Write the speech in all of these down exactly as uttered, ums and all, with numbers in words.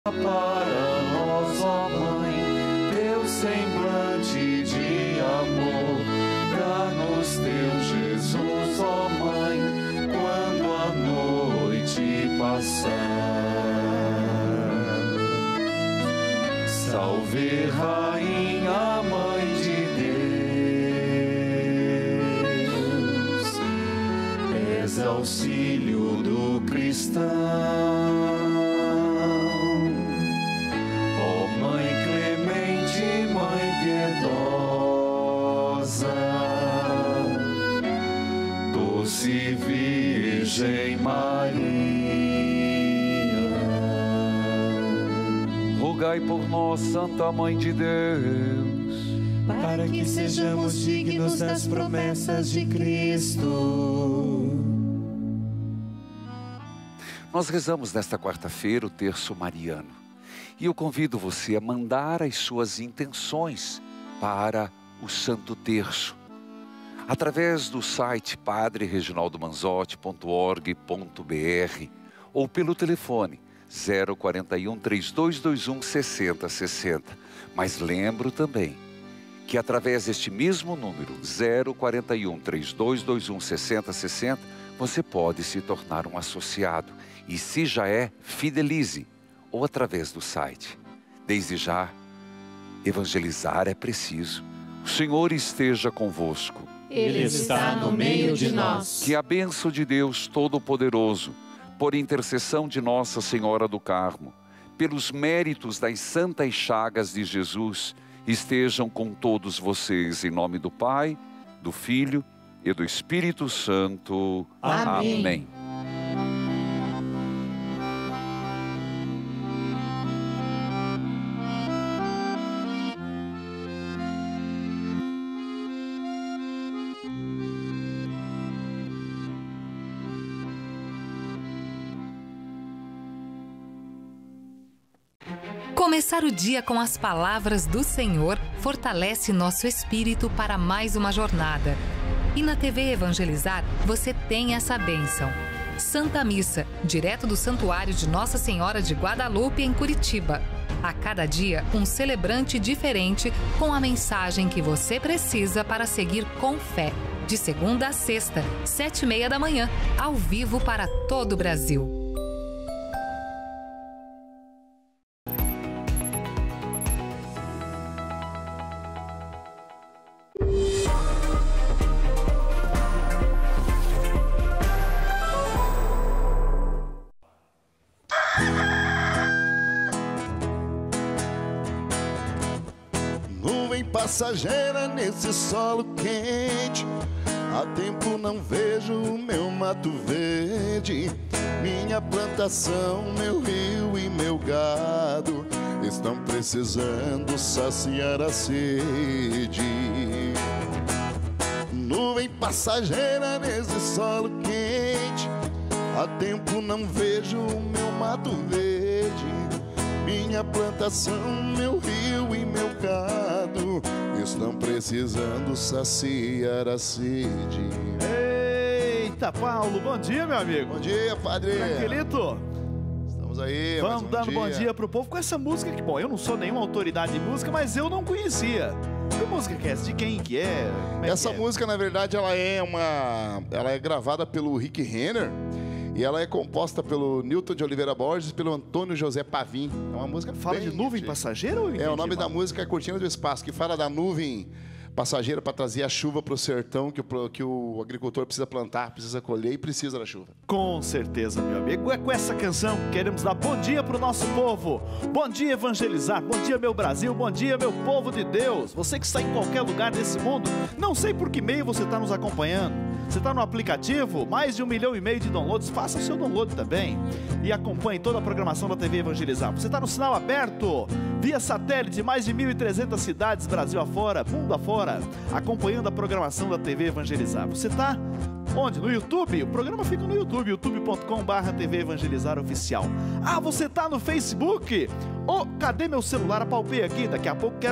Para nós, ó Mãe, teu semblante de amor, dá-nos teu Jesus, ó Mãe, quando a noite passar. Salve, Rainha, Mãe de Deus, és auxílio do cristão. Doce Virgem Maria, rogai por nós, Santa Mãe de Deus, para que sejamos dignos das promessas de Cristo. Nós rezamos nesta quarta-feira o terço mariano e eu convido você a mandar as suas intenções para o Santo Terço através do site padre reginaldo manzotti ponto org ponto br ou pelo telefone zero quarenta e um, três dois dois um, sessenta sessenta. Mas lembro também que através deste mesmo número, zero quarenta e um, três dois dois um, sessenta sessenta, você pode se tornar um associado. E se já é, fidelize, ou através do site. Desde já, evangelizar é preciso. O Senhor esteja convosco. Ele está no meio de nós. Que a bênção de Deus Todo-Poderoso, por intercessão de Nossa Senhora do Carmo, pelos méritos das santas chagas de Jesus, estejam com todos vocês, em nome do Pai, do Filho e do Espírito Santo. Amém. Amém. Começar o dia com as palavras do Senhor fortalece nosso espírito para mais uma jornada. E na T V Evangelizar você tem essa bênção. Santa Missa, direto do Santuário de Nossa Senhora de Guadalupe, em Curitiba. A cada dia, um celebrante diferente com a mensagem que você precisa para seguir com fé. De segunda a sexta, sete e meia da manhã, ao vivo para todo o Brasil. Passageira nesse solo quente, há tempo não vejo o meu mato verde. Minha plantação, meu rio e meu gado estão precisando saciar a sede. Nuvem passageira nesse solo quente, há tempo não vejo o meu mato verde. Minha plantação, meu rio e meu gado estão precisando saciar a sede. Eita, Paulo, bom dia, meu amigo. Bom dia, padre. Tranquilito? Estamos aí, vamos um dando dia. bom dia pro povo com essa música que, bom, eu não sou nenhuma autoridade de música, mas eu não conhecia. Que música que é essa? De quem que é? Como é essa que é? música, na verdade, ela é uma... ela é gravada pelo Rick Renner. E ela é composta pelo Newton de Oliveira Borges e pelo Antônio José Pavim. É uma música Fala bem de nuvem antiga. passageira ou É, o nome da música é Cortina do Espaço, que fala da nuvem passageira para trazer a chuva para o sertão que o, que o agricultor precisa plantar, precisa colher e precisa da chuva. Com certeza, meu amigo. É com essa canção que queremos dar bom dia pro nosso povo. Bom dia, Evangelizar. Bom dia, meu Brasil. Bom dia, meu povo de Deus. Você que está em qualquer lugar desse mundo, não sei por que meio você está nos acompanhando. Você está no aplicativo? Mais de um milhão e meio de downloads. Faça o seu download também. E acompanhe toda a programação da T V Evangelizar. Você está no sinal aberto, via satélite, mais de mil e trezentas cidades, Brasil afora, mundo afora, acompanhando a programação da T V Evangelizar. Você está onde? No YouTube? O programa fica no YouTube, youtube ponto com barra T V Evangelizar Oficial. Ah, você está no Facebook? Oh, cadê meu celular? Apalpei aqui, daqui a pouco quero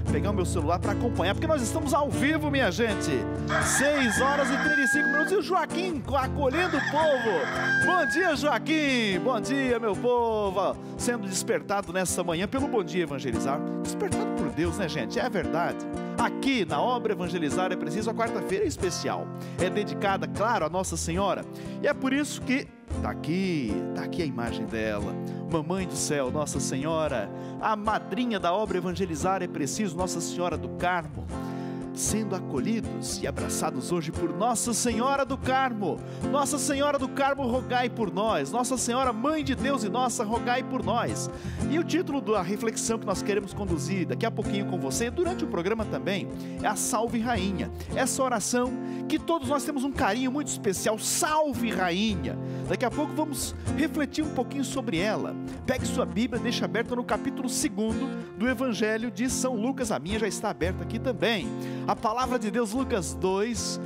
pegar o meu celular para acompanhar, porque nós estamos ao vivo, minha gente. seis horas e trinta e cinco minutos e o Joaquim acolhendo o povo. Bom dia, Joaquim. Bom dia, meu povo. Sendo despertado nessa manhã pelo Bom Dia Evangelizar. Despertado por Deus, né, gente? É verdade. Aqui na obra Evangelizar é preciso, a quarta-feira é especial. É dedicada, claro, a Nossa Senhora. E é por isso que tá aqui, tá aqui a imagem dela. Mamãe do céu, Nossa Senhora, a madrinha da obra Evangelizar é preciso, Nossa Senhora do Carmo, sendo acolhidos e abraçados hoje por Nossa Senhora do Carmo. Nossa Senhora do Carmo, rogai por nós. Nossa Senhora, Mãe de Deus e nossa, rogai por nós. E o título da reflexão que nós queremos conduzir daqui a pouquinho com você, durante o programa também, é a Salve Rainha. Essa oração que todos nós temos um carinho muito especial, Salve Rainha. Daqui a pouco vamos refletir um pouquinho sobre ela. Pegue sua Bíblia, deixa aberta no capítulo segundo do Evangelho de São Lucas. A minha já está aberta aqui também. A palavra de Deus, Lucas dois,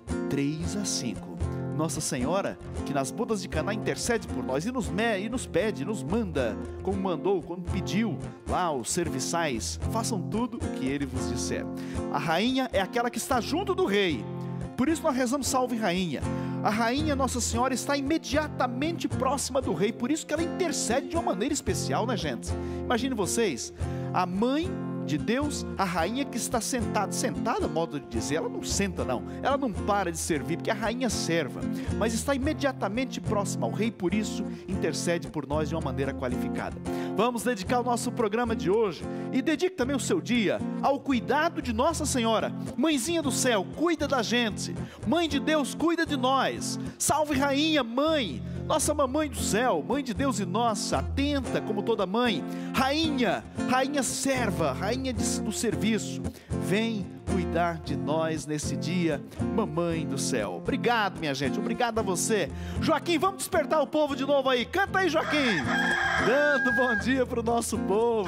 três a cinco. Nossa Senhora, que nas bodas de Caná intercede por nós e nos, me, e nos pede, nos manda, como mandou, quando pediu lá os serviçais, façam tudo o que ele vos disser. A rainha é aquela que está junto do rei. Por isso nós rezamos Salve Rainha. A rainha Nossa Senhora está imediatamente próxima do rei, por isso que ela intercede de uma maneira especial, né, gente? Imagine vocês, a mãe de Deus, a rainha que está sentada, sentada, modo de dizer, ela não senta não, ela não para de servir, porque a rainha serva, mas está imediatamente próxima ao rei, por isso intercede por nós de uma maneira qualificada. Vamos dedicar o nosso programa de hoje, e dedique também o seu dia ao cuidado de Nossa Senhora. Mãezinha do céu, cuida da gente. Mãe de Deus, cuida de nós. Salve Rainha, Mãe, nossa mamãe do céu, Mãe de Deus e nossa, atenta como toda mãe. Rainha, rainha serva, rainha de, do serviço, vem cuidar de nós nesse dia, mamãe do céu. Obrigado, minha gente, obrigado a você. Joaquim, vamos despertar o povo de novo aí. Canta aí, Joaquim. Dando bom dia pro nosso povo.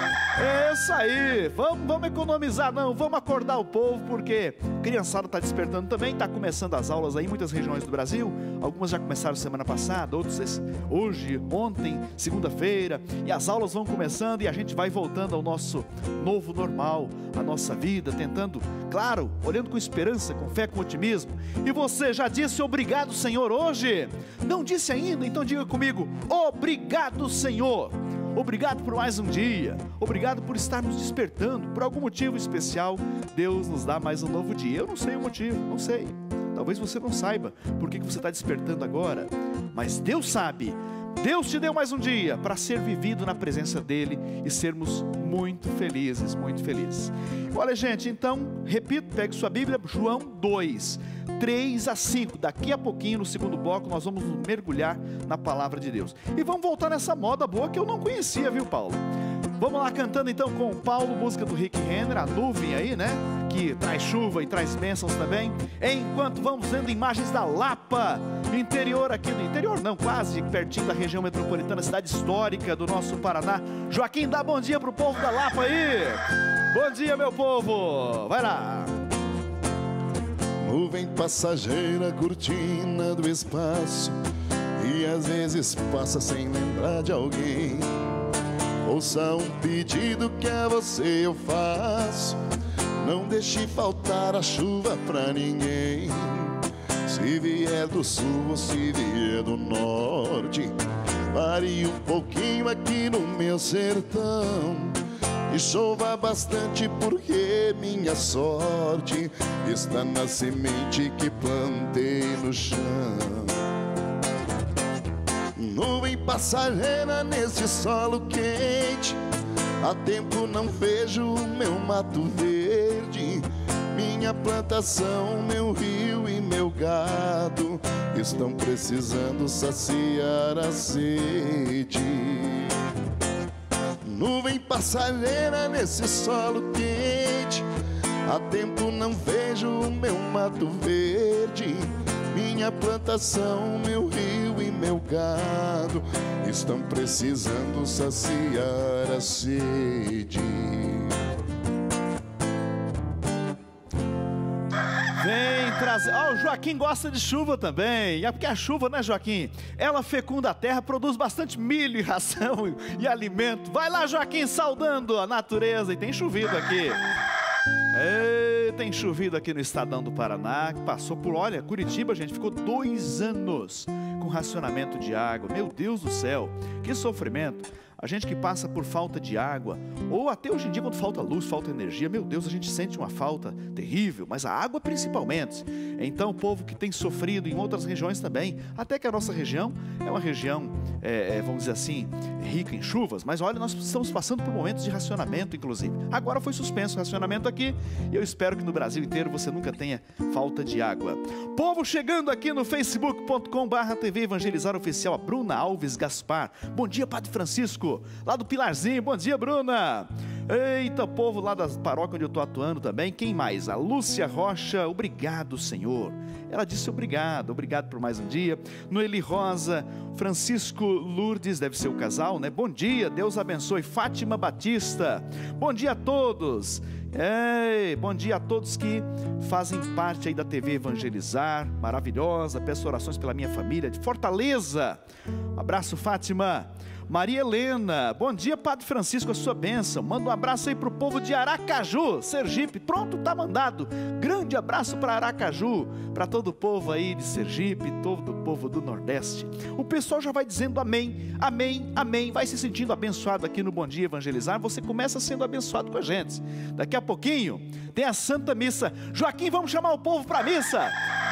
É isso aí, vamos, vamos economizar não, vamos acordar o povo, porque a criançada está despertando também, está começando as aulas aí em muitas regiões do Brasil. Algumas já começaram semana passada, outros hoje, ontem, segunda-feira, e as aulas vão começando e a gente vai voltando ao nosso novo normal, a nossa vida, tentando, claro, olhando com esperança, com fé, com otimismo. E você já disse obrigado, Senhor, hoje? Não disse ainda? Então diga comigo, obrigado, Senhor. Obrigado por mais um dia, obrigado por estarmos despertando, por algum motivo especial, Deus nos dá mais um novo dia. Eu não sei o motivo, não sei, talvez você não saiba por que você está despertando agora, mas Deus sabe. Deus te deu mais um dia para ser vivido na presença dEle e sermos muito felizes, muito felizes. Olha, gente, então, repito, pegue sua Bíblia, João dois, três a cinco. Daqui a pouquinho, no segundo bloco, nós vamos mergulhar na palavra de Deus. E vamos voltar nessa moda boa que eu não conhecia, viu, Paulo? Vamos lá cantando então com o Paulo, música do Rick Renner, a nuvem aí, né? Que traz chuva e traz bênçãos também. Enquanto vamos vendo imagens da Lapa, interior aqui do interior, não, quase pertinho da região metropolitana, cidade histórica do nosso Paraná. Joaquim, dá bom dia pro povo da Lapa aí. Bom dia, meu povo. Vai lá. Nuvem passageira, cortina do espaço, e às vezes passa sem lembrar de alguém. Ouça um pedido que a você eu faço, não deixe faltar a chuva pra ninguém. Se vier do sul ou se vier do norte, pare um pouquinho aqui no meu sertão e chova bastante, porque minha sorte está na semente que plantei no chão. Nuvem passageira nesse solo quente, há tempo não vejo o meu mato verde. Minha plantação, meu rio e meu gado estão precisando saciar a sede. Nuvem passageira nesse solo quente, há tempo não vejo o meu mato verde. Minha plantação, meu rio e meu gado estão precisando saciar a sede. Vem frase. Ó, oh, o Joaquim gosta de chuva também. É porque a chuva, né, Joaquim? Ela fecunda a terra, produz bastante milho e ração e alimento. Vai lá, Joaquim, saudando a natureza. E tem chovido aqui. É, tem chovido aqui no estadão do Paraná, que passou por, olha, Curitiba, gente, ficou dois anos com racionamento de água. Meu Deus do céu, que sofrimento. A gente que passa por falta de água, ou até hoje em dia quando falta luz, falta energia, meu Deus, a gente sente uma falta terrível, mas a água principalmente. Então o povo que tem sofrido em outras regiões também, até que a nossa região é uma região, é, é, vamos dizer assim, rica em chuvas, mas olha, nós estamos passando por momentos de racionamento, inclusive. Agora foi suspenso o racionamento aqui, e eu espero que no Brasil inteiro você nunca tenha falta de água. Povo chegando aqui no facebook ponto com barra T V Evangelizar Oficial, a Bruna Alves Gaspar. Bom dia, Padre Francisco, lá do Pilarzinho. Bom dia, Bruna. Eita, povo lá da paróquia onde eu estou atuando também. Quem mais? A Lúcia Rocha. Obrigado, Senhor. Ela disse obrigado, obrigado por mais um dia. Noeli Rosa, Francisco Lourdes, deve ser o casal, né? Bom dia, Deus abençoe. Fátima Batista, bom dia a todos. Ei, bom dia a todos que fazem parte aí da T V Evangelizar, maravilhosa. Peço orações pela minha família de Fortaleza. Um abraço, Fátima. Maria Helena, bom dia, Padre Francisco, a sua bênção. Manda um abraço aí para o povo de Aracaju, Sergipe. Pronto, tá mandado. Grande abraço para Aracaju, para todo o povo aí de Sergipe, todo o povo do Nordeste. O pessoal já vai dizendo amém, amém, amém. Vai se sentindo abençoado aqui no Bom Dia Evangelizar. Você começa sendo abençoado com a gente. Daqui a pouquinho tem a Santa Missa. Joaquim, vamos chamar o povo para a missa.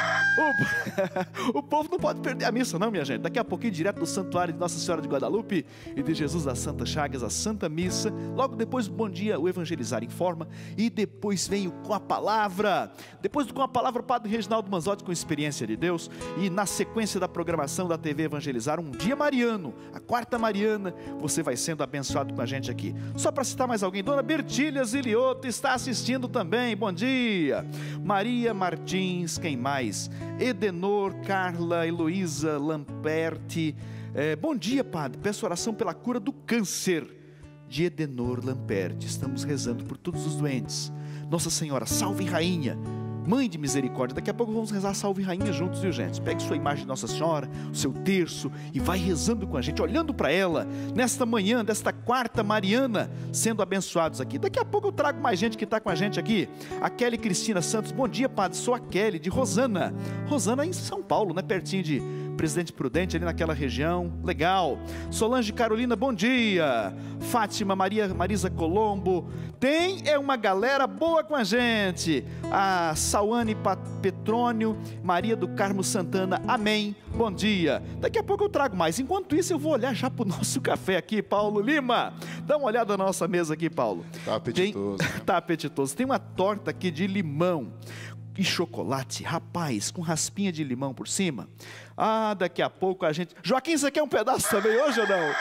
O, o povo não pode perder a missa não, minha gente. Daqui a pouquinho, direto do Santuário de Nossa Senhora de Guadalupe e de Jesus das Santas Chagas, a Santa Missa. Logo depois do Bom Dia, o Evangelizar Informa. E depois vem o Com a Palavra. Depois do Com a Palavra, o Padre Reginaldo Manzotti com Experiência de Deus. E na sequência da programação da T V Evangelizar, um dia mariano, a quarta mariana. Você vai sendo abençoado com a gente aqui. Só para citar mais alguém, Dona Bertília Zilioto está assistindo também. Bom dia. Maria Martins, quem mais? Edenor, Carla, Heloísa, Lamperti. É, bom dia, Padre. Peço oração pela cura do câncer de Edenor Lamperti. Estamos rezando por todos os doentes. Nossa Senhora, salve Rainha, Mãe de misericórdia. Daqui a pouco vamos rezar Salve Rainha juntos, viu, gente? Pegue sua imagem de Nossa Senhora, o seu terço, e vai rezando com a gente, olhando para ela, nesta manhã, desta quarta mariana, sendo abençoados aqui. Daqui a pouco eu trago mais gente que está com a gente aqui. A Kelly Cristina Santos, bom dia, Padre. Sou a Kelly, de Rosana. Rosana em São Paulo, né? Pertinho de Presidente Prudente, ali naquela região. Legal. Solange Carolina, bom dia. Fátima Maria Marisa Colombo. Tem é uma galera boa com a gente. A Sauane Petrônio, Maria do Carmo Santana, amém. Bom dia. Daqui a pouco eu trago mais. Enquanto isso, eu vou olhar já para o nosso café aqui, Paulo Lima. Dá uma olhada na nossa mesa aqui, Paulo. Tá apetitoso. Tem... tá apetitoso. Tem uma torta aqui de limão e chocolate, rapaz, com raspinha de limão por cima. Ah, daqui a pouco a gente... Joaquim, você quer um pedaço também hoje ou não?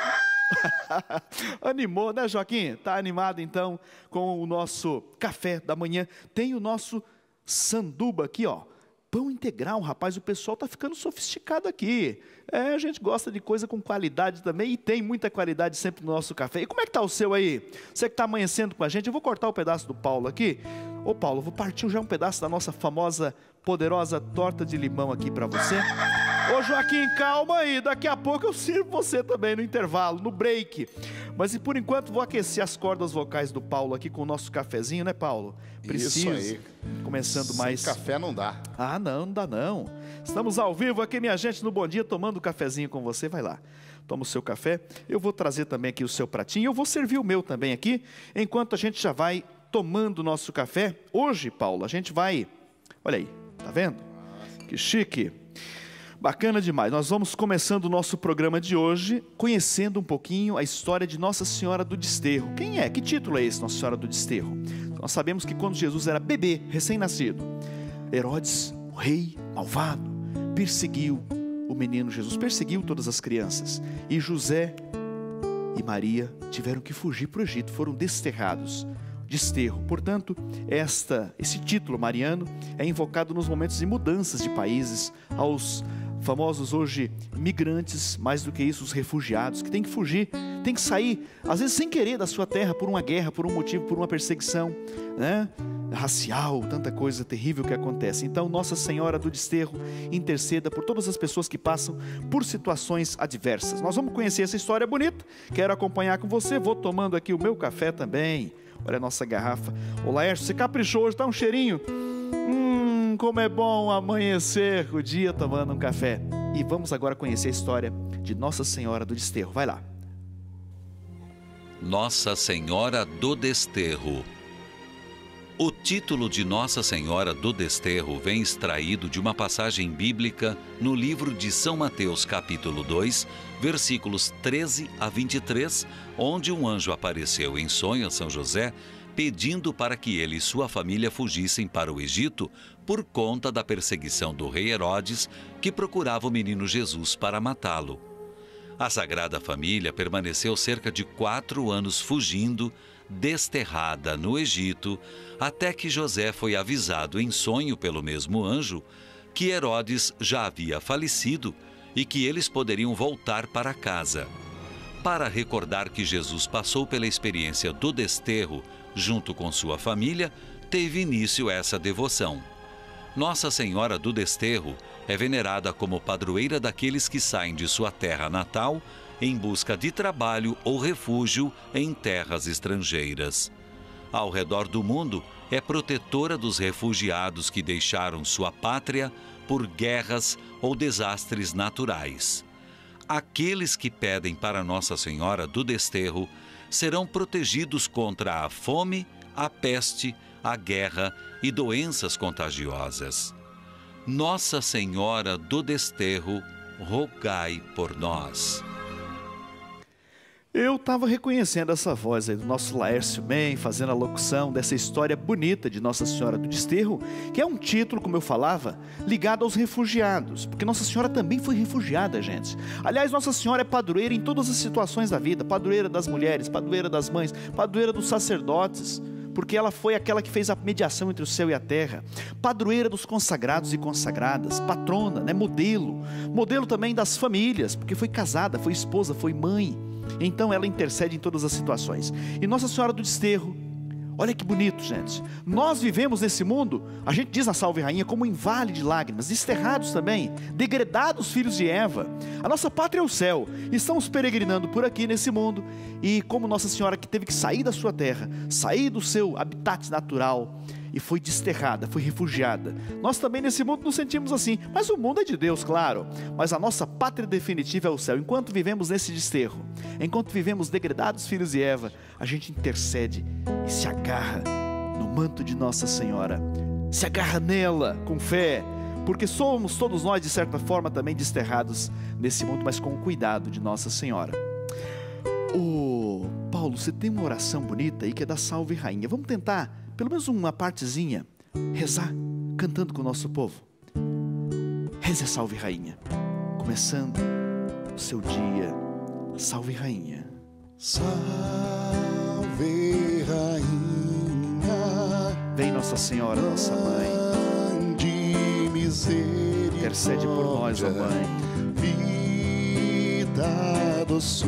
Animou, né, Joaquim? Tá animado então com o nosso café da manhã. Tem o nosso sanduba aqui, ó. Pão integral, rapaz, o pessoal tá ficando sofisticado aqui. É, a gente gosta de coisa com qualidade também, e tem muita qualidade sempre no nosso café. E como é que tá o seu aí? Você que tá amanhecendo com a gente, eu vou cortar o pedaço do Paulo aqui. Ô Paulo, vou partir já um pedaço da nossa famosa, poderosa torta de limão aqui para você. Ô Joaquim, calma aí, daqui a pouco eu sirvo você também no intervalo, no break. Mas e por enquanto vou aquecer as cordas vocais do Paulo aqui com o nosso cafezinho, né, Paulo? Preciso. Isso aí. Começando Sem mais... café não dá. Ah, não, não dá não. Estamos ao vivo aqui, minha gente, no Bom Dia, tomando um cafezinho com você. Vai lá, toma o seu café. Eu vou trazer também aqui o seu pratinho. Eu vou servir o meu também aqui, enquanto a gente já vai tomando o nosso café. Hoje, Paulo, a gente vai... Olha aí, tá vendo? Que chique. Bacana demais. Nós vamos começando o nosso programa de hoje conhecendo um pouquinho a história de Nossa Senhora do Desterro. Quem é? Que título é esse, Nossa Senhora do Desterro? Nós sabemos que quando Jesus era bebê, recém-nascido, Herodes, o rei malvado, perseguiu o menino Jesus, perseguiu todas as crianças. E José e Maria tiveram que fugir para o Egito, foram desterrados. Desterro. Portanto, esta, esse título mariano é invocado nos momentos de mudanças de países, aos famosos hoje migrantes, mais do que isso, os refugiados, que têm que fugir, têm que sair, às vezes sem querer, da sua terra, por uma guerra, por um motivo, por uma perseguição, né? Racial, tanta coisa terrível que acontece. Então, Nossa Senhora do Desterro interceda por todas as pessoas que passam por situações adversas. Nós vamos conhecer essa história bonita, quero acompanhar com você, vou tomando aqui o meu café também. Olha a nossa garrafa. Ô Laércio, você caprichou hoje, tá um cheirinho? Hum, como é bom amanhecer o dia tomando um café. E vamos agora conhecer a história de Nossa Senhora do Desterro. Vai lá. Nossa Senhora do Desterro. O título de Nossa Senhora do Desterro vem extraído de uma passagem bíblica no livro de São Mateus, capítulo dois, versículos treze a vinte e três, onde um anjo apareceu em sonho a São José, pedindo para que ele e sua família fugissem para o Egito por conta da perseguição do rei Herodes, que procurava o menino Jesus para matá-lo. A Sagrada Família permaneceu cerca de quatro anos fugindo, desterrada no Egito, até que José foi avisado em sonho pelo mesmo anjo que Herodes já havia falecido e que eles poderiam voltar para casa. Para recordar que Jesus passou pela experiência do desterro junto com sua família, teve início essa devoção. Nossa Senhora do Desterro é venerada como padroeira daqueles que saem de sua terra natal em busca de trabalho ou refúgio em terras estrangeiras. Ao redor do mundo, é protetora dos refugiados que deixaram sua pátria por guerras ou desastres naturais. Aqueles que pedem para Nossa Senhora do Desterro serão protegidos contra a fome, a peste, a guerra e doenças contagiosas. Nossa Senhora do Desterro, rogai por nós. Eu estava reconhecendo essa voz aí do nosso Laércio bem, fazendo a locução dessa história bonita de Nossa Senhora do Desterro, que é um título, como eu falava, ligado aos refugiados, porque Nossa Senhora também foi refugiada, gente. Aliás, Nossa Senhora é padroeira em todas as situações da vida, padroeira das mulheres, padroeira das mães, padroeira dos sacerdotes, porque ela foi aquela que fez a mediação entre o céu e a terra, padroeira dos consagrados e consagradas, patrona, né, modelo, modelo também das famílias, porque foi casada, foi esposa, foi mãe. Então ela intercede em todas as situações. E Nossa Senhora do Desterro, olha que bonito, gente. Nós vivemos nesse mundo, a gente diz na Salve Rainha, como em vale de lágrimas, desterrados também, degredados filhos de Eva. A nossa pátria é o céu, estamos peregrinando por aqui nesse mundo. E como Nossa Senhora que teve que sair da sua terra, sair do seu habitat natural, e foi desterrada, foi refugiada. Nós também nesse mundo nos sentimos assim, mas o mundo é de Deus, claro, mas a nossa pátria definitiva é o céu. Enquanto vivemos nesse desterro, enquanto vivemos degredados filhos de Eva, a gente intercede e se agarra no manto de Nossa Senhora, se agarra nela com fé, porque somos todos nós de certa forma também desterrados nesse mundo, mas com o cuidado de Nossa Senhora. Ô Paulo, você tem uma oração bonita aí que é da Salve Rainha. Vamos tentar pelo menos uma partezinha, rezar, cantando com o nosso povo. Reze a Salve Rainha, começando o seu dia. Salve Rainha. Salve Rainha, vem Nossa Senhora, nossa mãe, de misericórdia, intercede por nós, ó Mãe. Vida, doçura,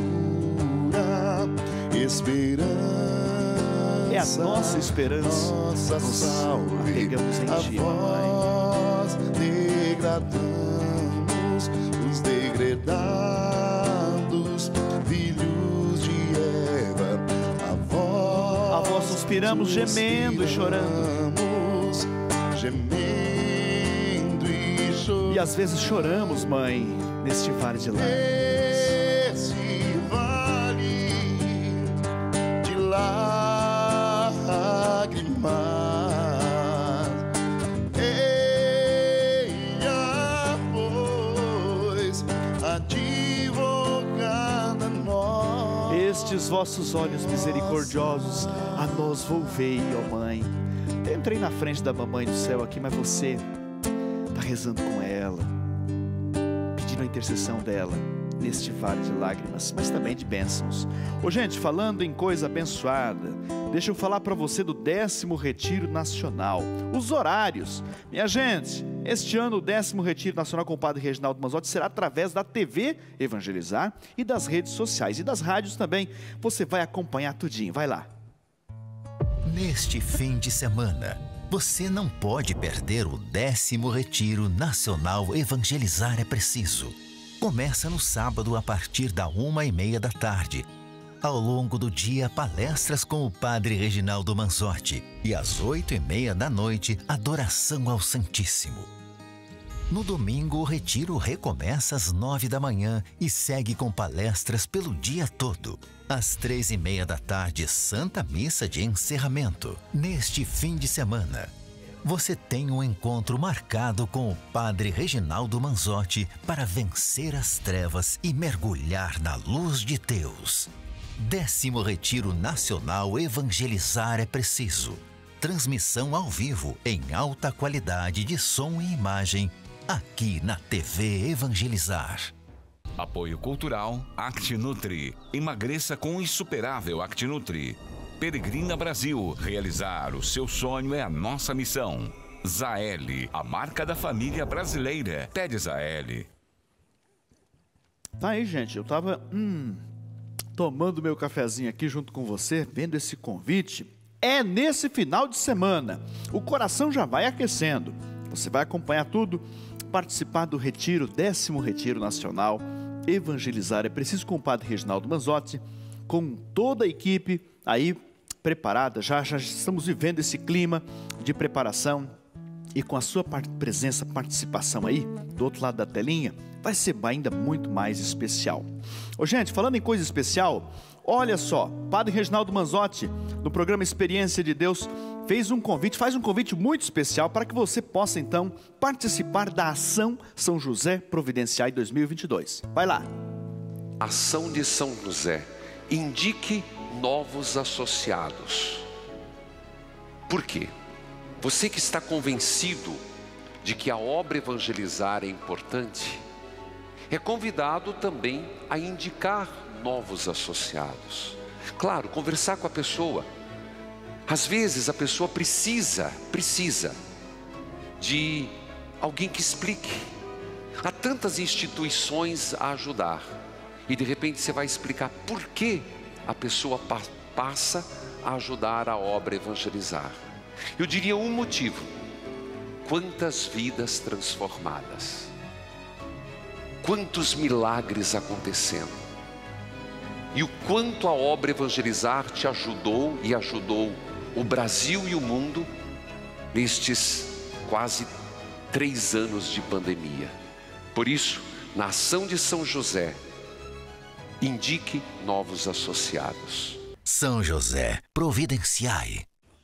esperança, é a nossa esperança, nossa salve, apegamos em Ti, a Mãe. vós degradamos os degredados filhos de Eva, a vós, a vós suspiramos, gemendo e chorando, gemendo e chorando, e às vezes choramos, Mãe, neste vale de lágrimas. Estes vossos olhos misericordiosos a nós volvei, ó Mãe. Eu entrei na frente da Mamãe do Céu aqui, mas você está rezando com ela, pedindo a intercessão dela neste vale de lágrimas, mas também de bênçãos. Ô gente, falando em coisa abençoada, deixa eu falar para você do décimo Retiro Nacional. Os horários. Minha gente, este ano o décimo Retiro Nacional com o Padre Reginaldo Manzotti será através da T V Evangelizar e das redes sociais e das rádios também. Você vai acompanhar tudinho, vai lá. Neste fim de semana, você não pode perder o décimo Retiro Nacional Evangelizar é Preciso. Começa no sábado a partir da uma e meia da tarde. Ao longo do dia, palestras com o Padre Reginaldo Manzotti e às oito e meia da noite, adoração ao Santíssimo. No domingo, o retiro recomeça às nove da manhã e segue com palestras pelo dia todo. Às três e meia da tarde, Santa Missa de encerramento. Neste fim de semana, você tem um encontro marcado com o Padre Reginaldo Manzotti para vencer as trevas e mergulhar na luz de Deus. Décimo Retiro Nacional Evangelizar é Preciso. Transmissão ao vivo em alta qualidade de som e imagem aqui na T V Evangelizar. Apoio Cultural Actinutri. Emagreça com o insuperável Actinutri. Peregrina Brasil. Realizar o seu sonho é a nossa missão. Zaeli, a marca da família brasileira. Pede Zaeli. Tá aí, gente. Eu tava hum, tomando meu cafezinho aqui junto com você, vendo esse convite. É nesse final de semana. O coração já vai aquecendo. Você vai acompanhar tudo, participar do retiro, décimo Retiro Nacional Evangelizar é Preciso com o Padre Reginaldo Manzotti, com toda a equipe aí preparada. Já, já estamos vivendo esse clima de preparação e com a sua presença, participação aí do outro lado da telinha, vai ser ainda muito mais especial. Ô, gente, falando em coisa especial, olha só, Padre Reginaldo Manzotti, no programa Experiência de Deus, fez um convite, faz um convite muito especial para que você possa então participar da Ação São José Providenciai dois mil e vinte e dois. Vai lá. Ação de São José. Indique novos associados. Por quê? Você que está convencido de que a obra evangelizar é importante, é convidado também a indicar novos associados. Claro, conversar com a pessoa. Às vezes a pessoa precisa, precisa de alguém que explique. Há tantas instituições a ajudar e de repente você vai explicar por que a pessoa pa- passa a ajudar a obra evangelizar. Eu diria um motivo: quantas vidas transformadas, quantos milagres acontecendo. E o quanto a obra evangelizar te ajudou e ajudou o Brasil e o mundo nestes quase três anos de pandemia. Por isso, na Ação de São José, indique novos associados. São José, providenciai.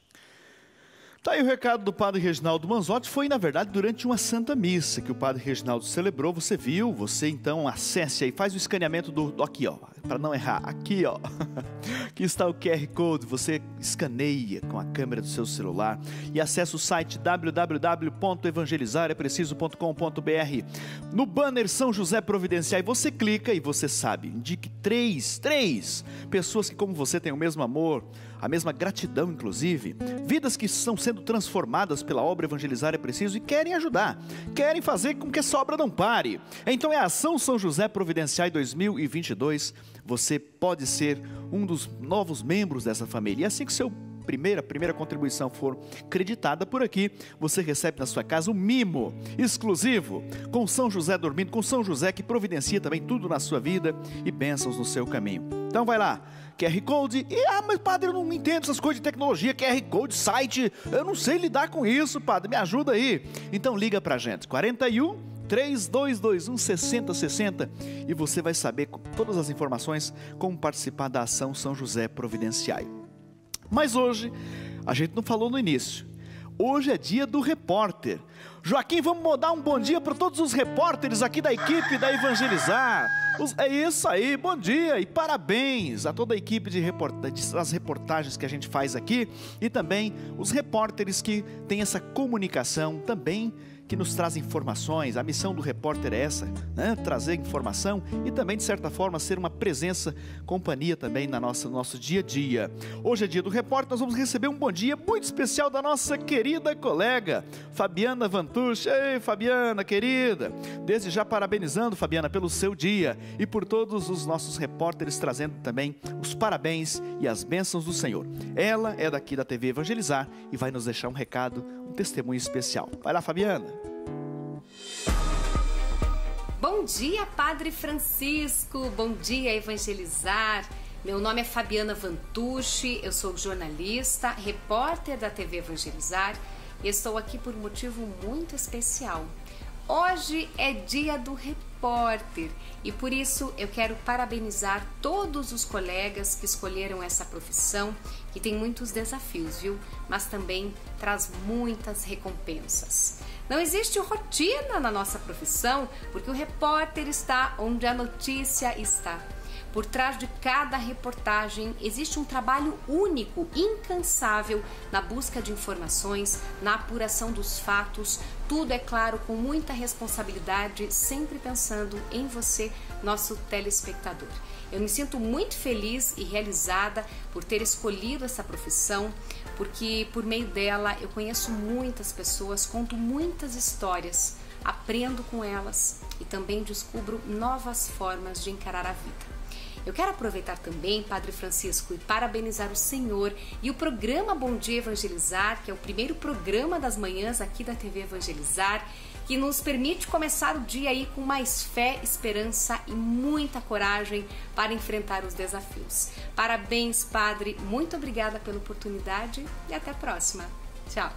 Tá aí o recado do Padre Reginaldo Manzotti. Foi, na verdade, durante uma Santa Missa que o Padre Reginaldo celebrou. Você viu? Você, então, acesse aí, faz o escaneamento do, do aqui, ó, para não errar. Aqui, ó. Aqui está o Q R Code. Você escaneia com a câmera do seu celular e acessa o site w w w ponto evangelizar é preciso ponto com ponto b r. No banner São José Providenciai, você clica e você sabe. Indique três, três pessoas que, como você, têm o mesmo amor, a mesma gratidão, inclusive, vidas que estão sendo transformadas pela obra Evangelizar é Preciso e querem ajudar, querem fazer com que essa obra não pare. Então é a Ação São José Providenciai dois mil e vinte e dois. Você pode ser um dos novos membros dessa família. E assim que seu primeira, primeira contribuição for creditada por aqui, você recebe na sua casa um mimo exclusivo com São José dormindo, com São José que providencia também tudo na sua vida e bênçãos no seu caminho. Então vai lá, Q R Code, e ah, mas padre, eu não entendo essas coisas de tecnologia, Q R Code, site, eu não sei lidar com isso, padre, me ajuda aí. Então liga pra gente, quarenta e um, três dois dois um, sessenta sessenta, e você vai saber todas as informações como participar da Ação São José Providenciai. Mas hoje, a gente não falou no início, hoje é dia do repórter. Joaquim, vamos mandar um bom dia para todos os repórteres aqui da equipe da Evangelizar. Os, é isso aí, bom dia e parabéns a toda a equipe de reportagens, as reportagens que a gente faz aqui e também os repórteres que têm essa comunicação também, que nos traz informações. A missão do repórter é essa, né? Trazer informação e também, de certa forma, ser uma presença, companhia também na nossa, no nosso dia a dia. Hoje é dia do repórter, nós vamos receber um bom dia muito especial da nossa querida colega, Fabiana Vantucci. Ei, Fabiana, querida, desde já parabenizando, Fabiana, pelo seu dia e por todos os nossos repórteres trazendo também os parabéns e as bênçãos do Senhor. Ela é daqui da T V Evangelizar e vai nos deixar um recado, um testemunho especial. Vai lá, Fabiana. Bom dia, Padre Francisco. Bom dia, Evangelizar. Meu nome é Fabiana Vantucci, eu sou jornalista, repórter da T V Evangelizar e estou aqui por um motivo muito especial. Hoje é dia do repórter e por isso eu quero parabenizar todos os colegas que escolheram essa profissão, que tem muitos desafios, viu? Mas também traz muitas recompensas. Não existe rotina na nossa profissão, porque o repórter está onde a notícia está. Por trás de cada reportagem existe um trabalho único, incansável, na busca de informações, na apuração dos fatos, tudo, é claro, com muita responsabilidade, sempre pensando em você, nosso telespectador. Eu me sinto muito feliz e realizada por ter escolhido essa profissão, porque por meio dela eu conheço muitas pessoas, conto muitas histórias, aprendo com elas e também descubro novas formas de encarar a vida. Eu quero aproveitar também, Padre Francisco, e parabenizar o Senhor e o programa Bom Dia Evangelizar, que é o primeiro programa das manhãs aqui da T V Evangelizar, que nos permite começar o dia aí com mais fé, esperança e muita coragem para enfrentar os desafios. Parabéns, Padre, muito obrigada pela oportunidade e até a próxima. Tchau.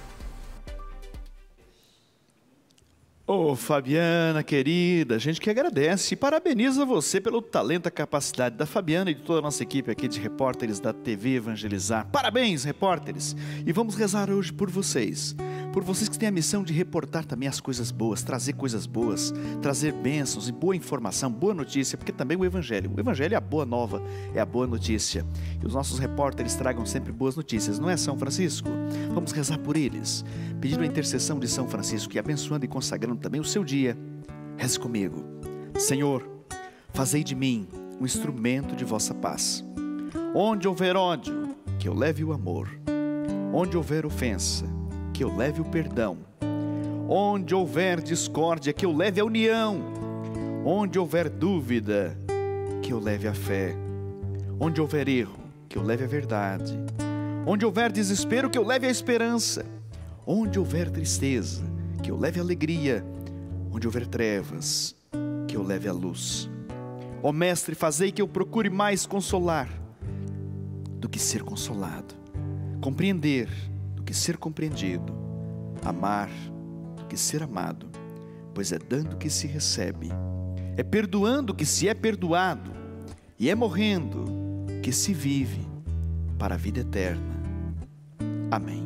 Ô, Fabiana, querida, a gente que agradece e parabeniza você pelo talento e a capacidade da Fabiana e de toda a nossa equipe aqui de repórteres da T V Evangelizar. Parabéns, repórteres! E vamos rezar hoje por vocês. Por vocês que têm a missão de reportar também as coisas boas, trazer coisas boas, trazer bênçãos e boa informação, boa notícia, porque também o Evangelho, o Evangelho é a boa nova, é a boa notícia. E os nossos repórteres tragam sempre boas notícias, não é, São Francisco? Vamos rezar por eles, pedindo a intercessão de São Francisco e abençoando e consagrando também o seu dia. Reze comigo. Senhor, fazei de mim um instrumento de vossa paz. Onde houver ódio, que eu leve o amor. Onde houver ofensa, que eu leve o perdão. Onde houver discórdia, que eu leve a união. Onde houver dúvida, que eu leve a fé. Onde houver erro, que eu leve a verdade. Onde houver desespero, que eu leve a esperança. Onde houver tristeza, que eu leve a alegria. Onde houver trevas, que eu leve a luz. Ó Mestre, fazei que eu procure mais consolar do que ser consolado, compreender do que ser compreendido, amar do que ser amado, pois é dando que se recebe, é perdoando que se é perdoado, e é morrendo que se vive para a vida eterna. Amém.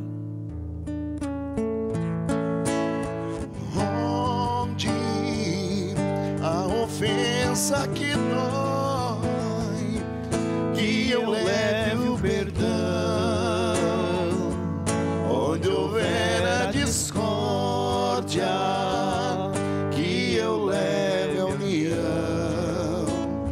Onde a ofensa que dói, que eu leve o perdão. Onde houver a discórdia, que eu leve a união.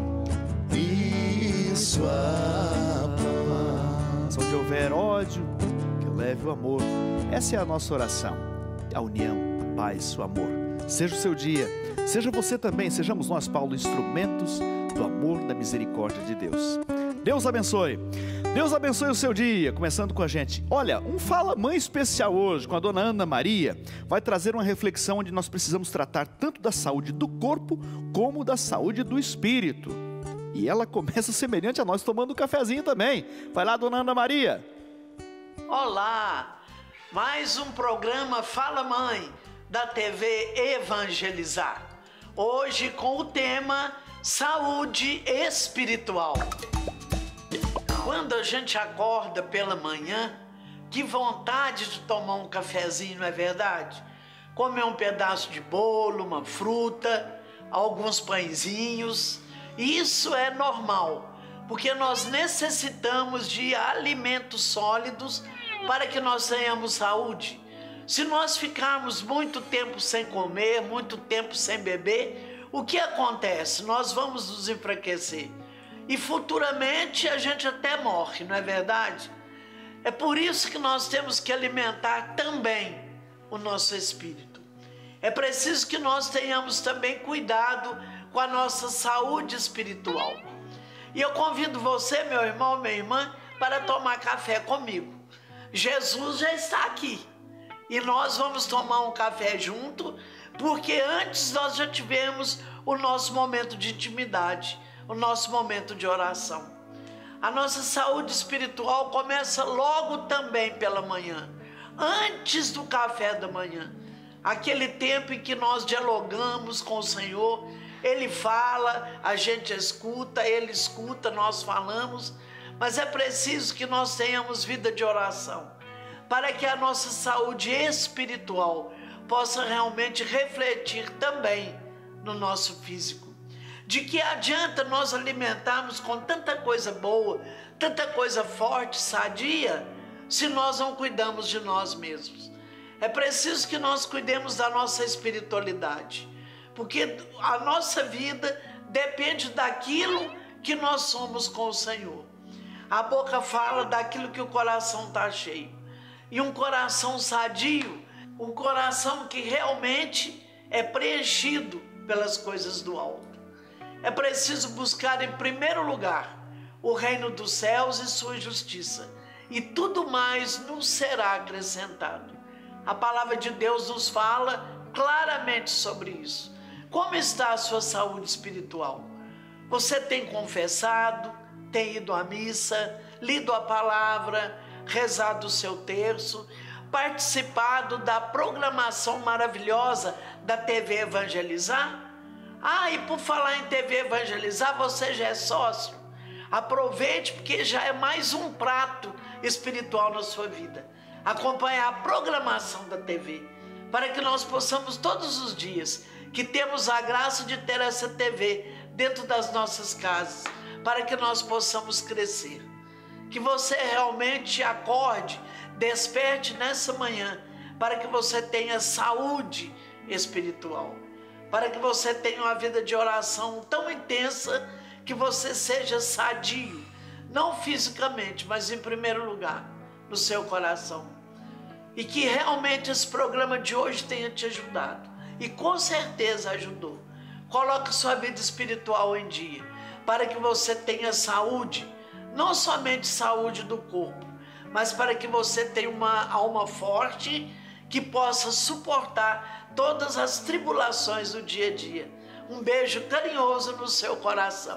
Isso a paz. Onde houver ódio, que eu leve o amor. Essa é a nossa oração. A união, a paz, o amor. Seja o seu dia, seja você também, sejamos nós, Paulo, instrumentos do amor, da misericórdia de Deus. Deus abençoe. Deus abençoe o seu dia, começando com a gente. Olha, um Fala Mãe especial hoje com a dona Ana Maria vai trazer uma reflexão onde nós precisamos tratar tanto da saúde do corpo como da saúde do espírito. E ela começa semelhante a nós tomando um cafezinho também. Vai lá, dona Ana Maria. Olá, mais um programa Fala Mãe da T V Evangelizar. Hoje com o tema Saúde Espiritual. Quando a gente acorda pela manhã, que vontade de tomar um cafezinho, não é verdade? Comer um pedaço de bolo, uma fruta, alguns pãezinhos. Isso é normal, porque nós necessitamos de alimentos sólidos para que nós tenhamos saúde. Se nós ficarmos muito tempo sem comer, muito tempo sem beber, o que acontece? Nós vamos nos enfraquecer. E futuramente a gente até morre, não é verdade? É por isso que nós temos que alimentar também o nosso espírito. É preciso que nós tenhamos também cuidado com a nossa saúde espiritual. E eu convido você, meu irmão, minha irmã, para tomar café comigo. Jesus já está aqui. E nós vamos tomar um café junto, porque antes nós já tivemos o nosso momento de intimidade, o nosso momento de oração. A nossa saúde espiritual começa logo também pela manhã, antes do café da manhã. Aquele tempo em que nós dialogamos com o Senhor, Ele fala, a gente escuta, Ele escuta, nós falamos, mas é preciso que nós tenhamos vida de oração, para que a nossa saúde espiritual possa realmente refletir também no nosso físico. De que adianta nós alimentarmos com tanta coisa boa, tanta coisa forte, sadia, se nós não cuidamos de nós mesmos? É preciso que nós cuidemos da nossa espiritualidade, porque a nossa vida depende daquilo que nós somos com o Senhor. A boca fala daquilo que o coração está cheio. E um coração sadio, um coração que realmente é preenchido pelas coisas do alto. É preciso buscar em primeiro lugar o reino dos céus e sua justiça, e tudo mais nos será acrescentado. A palavra de Deus nos fala claramente sobre isso. Como está a sua saúde espiritual? Você tem confessado, tem ido à missa, lido a palavra, rezado o seu terço, participado da programação maravilhosa da T V Evangelizar? Ah, e por falar em T V Evangelizar, você já é sócio? Aproveite, porque já é mais um prato espiritual na sua vida. Acompanhar a programação da T V, para que nós possamos todos os dias, que temos a graça de ter essa T V dentro das nossas casas, para que nós possamos crescer. Que você realmente acorde, desperte nessa manhã, para que você tenha saúde espiritual, para que você tenha uma vida de oração tão intensa, que você seja sadio, não fisicamente, mas em primeiro lugar, no seu coração. E que realmente esse programa de hoje tenha te ajudado, e com certeza ajudou. Coloque sua vida espiritual em dia, para que você tenha saúde, não somente saúde do corpo, mas para que você tenha uma alma forte, que possa suportar todas as tribulações do dia a dia. Um beijo carinhoso no seu coração.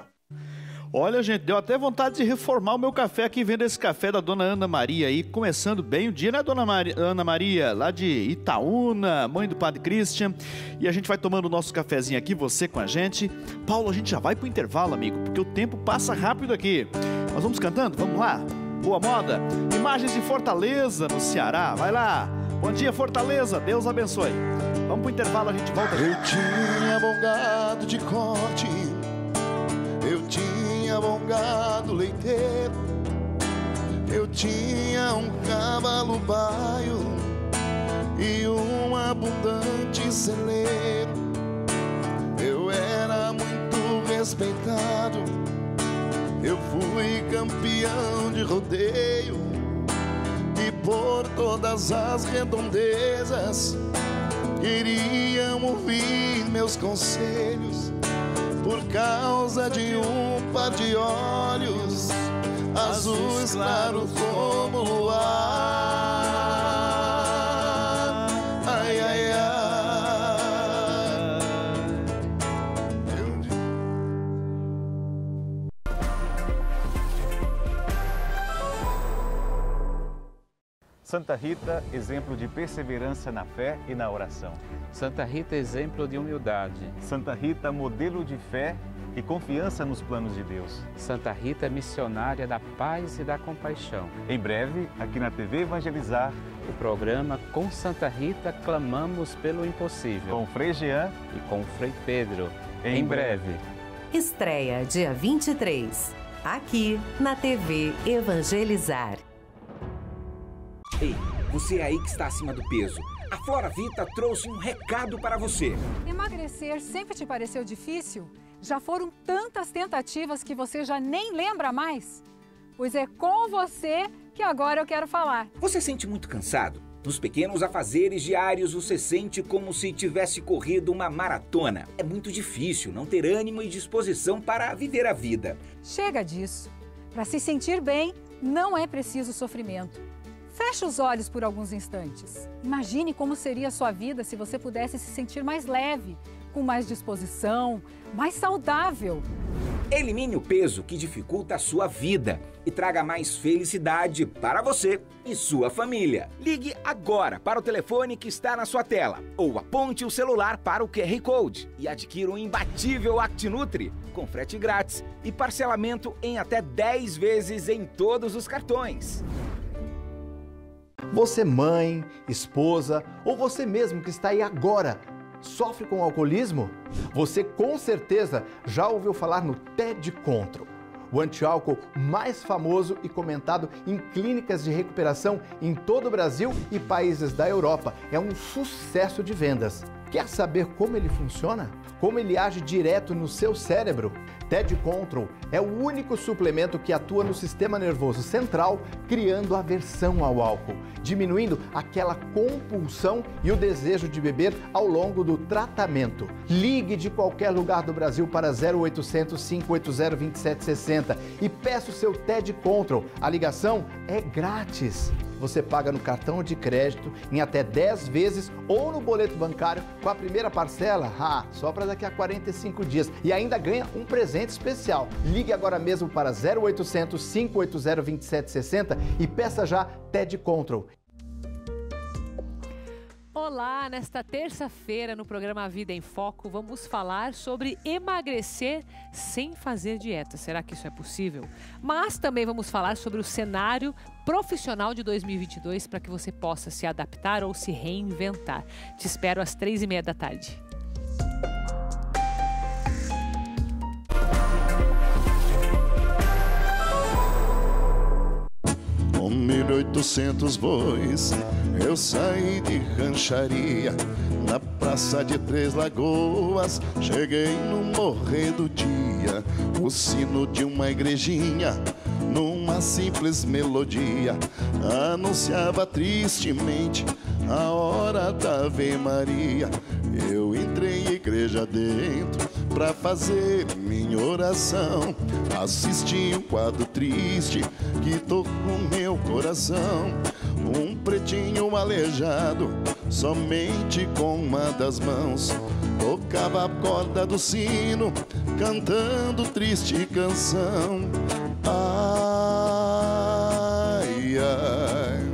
Olha, gente, deu até vontade de reformar o meu café aqui, vendo esse café da dona Ana Maria aí, começando bem o dia, né, dona Maria, Ana Maria, lá de Itaúna, mãe do Padre Christian, e a gente vai tomando o nosso cafezinho aqui, você com a gente. Paulo, a gente já vai pro intervalo, amigo, porque o tempo passa rápido aqui. Nós vamos cantando? Vamos lá? Boa moda. Imagens de Fortaleza, no Ceará, vai lá. Bom dia, Fortaleza, Deus abençoe. Vamos pro intervalo, a gente volta. Eu tinha bom gado de corte, eu tinha bom gado leiteiro, eu tinha um cavalo baio e um abundante celeiro. Eu era muito respeitado, eu fui campeão de rodeio, e por todas as redondezas queriam ouvir meus conselhos. Por causa de um par de olhos azuis claros como o luar. Ai, ai, ai. Santa Rita, exemplo de perseverança na fé e na oração. Santa Rita, exemplo de humildade. Santa Rita, modelo de fé e confiança nos planos de Deus. Santa Rita, missionária da paz e da compaixão. Em breve, aqui na T V Evangelizar, o programa Com Santa Rita Clamamos pelo Impossível. Com Frei Jean e com Frei Pedro. Em, em breve. breve. Estreia dia vinte e três, aqui na T V Evangelizar. Ei, você aí que está acima do peso, A Flora Vita trouxe um recado para você. Emagrecer sempre te pareceu difícil? Já foram tantas tentativas que você já nem lembra mais? Pois é com você que agora eu quero falar. Você sente muito cansado? Nos pequenos afazeres diários você sente como se tivesse corrido uma maratona. É muito difícil não ter ânimo e disposição para viver a vida. Chega disso. Para se sentir bem, não é preciso sofrimento. Feche os olhos por alguns instantes. Imagine como seria a sua vida se você pudesse se sentir mais leve, com mais disposição, mais saudável. Elimine o peso que dificulta a sua vida e traga mais felicidade para você e sua família. Ligue agora para o telefone que está na sua tela ou aponte o celular para o Q R Code e adquira um imbatível ActiNutri com frete grátis e parcelamento em até dez vezes em todos os cartões. Você mãe, esposa ou você mesmo que está aí agora sofre com alcoolismo? Você com certeza já ouviu falar no TED Control, o antiálcool mais famoso e comentado em clínicas de recuperação em todo o Brasil e países da Europa. É um sucesso de vendas. Quer saber como ele funciona? Como ele age direto no seu cérebro? TED Control é o único suplemento que atua no sistema nervoso central, criando aversão ao álcool, diminuindo aquela compulsão e o desejo de beber ao longo do tratamento. Ligue de qualquer lugar do Brasil para zero oitocentos, cinco oito zero, dois sete seis zero e peça o seu TED Control. A ligação é grátis. Você paga no cartão de crédito em até dez vezes ou no boleto bancário com a primeira parcela, ah, só para daqui a quarenta e cinco dias. E ainda ganha um presente especial. Ligue agora mesmo para zero oitocentos, cinco oito zero, dois sete seis zero e peça já TED Control. Olá, nesta terça-feira no programa Vida em Foco vamos falar sobre emagrecer sem fazer dieta. Será que isso é possível? Mas também vamos falar sobre o cenário profissional de dois mil e vinte e dois para que você possa se adaptar ou se reinventar. Te espero às três e meia da tarde. Com mil e oitocentos bois eu saí de rancharia na praça de Três Lagoas. Cheguei no morrer do dia, o sino de uma igrejinha, numa simples melodia, anunciava tristemente a hora da Ave Maria. Eu entrei igreja dentro pra fazer minha oração. Assisti um quadro triste que tocou meu coração. Um pretinho aleijado, somente com uma das mãos, tocava a corda do sino, cantando triste canção. Ai, ai.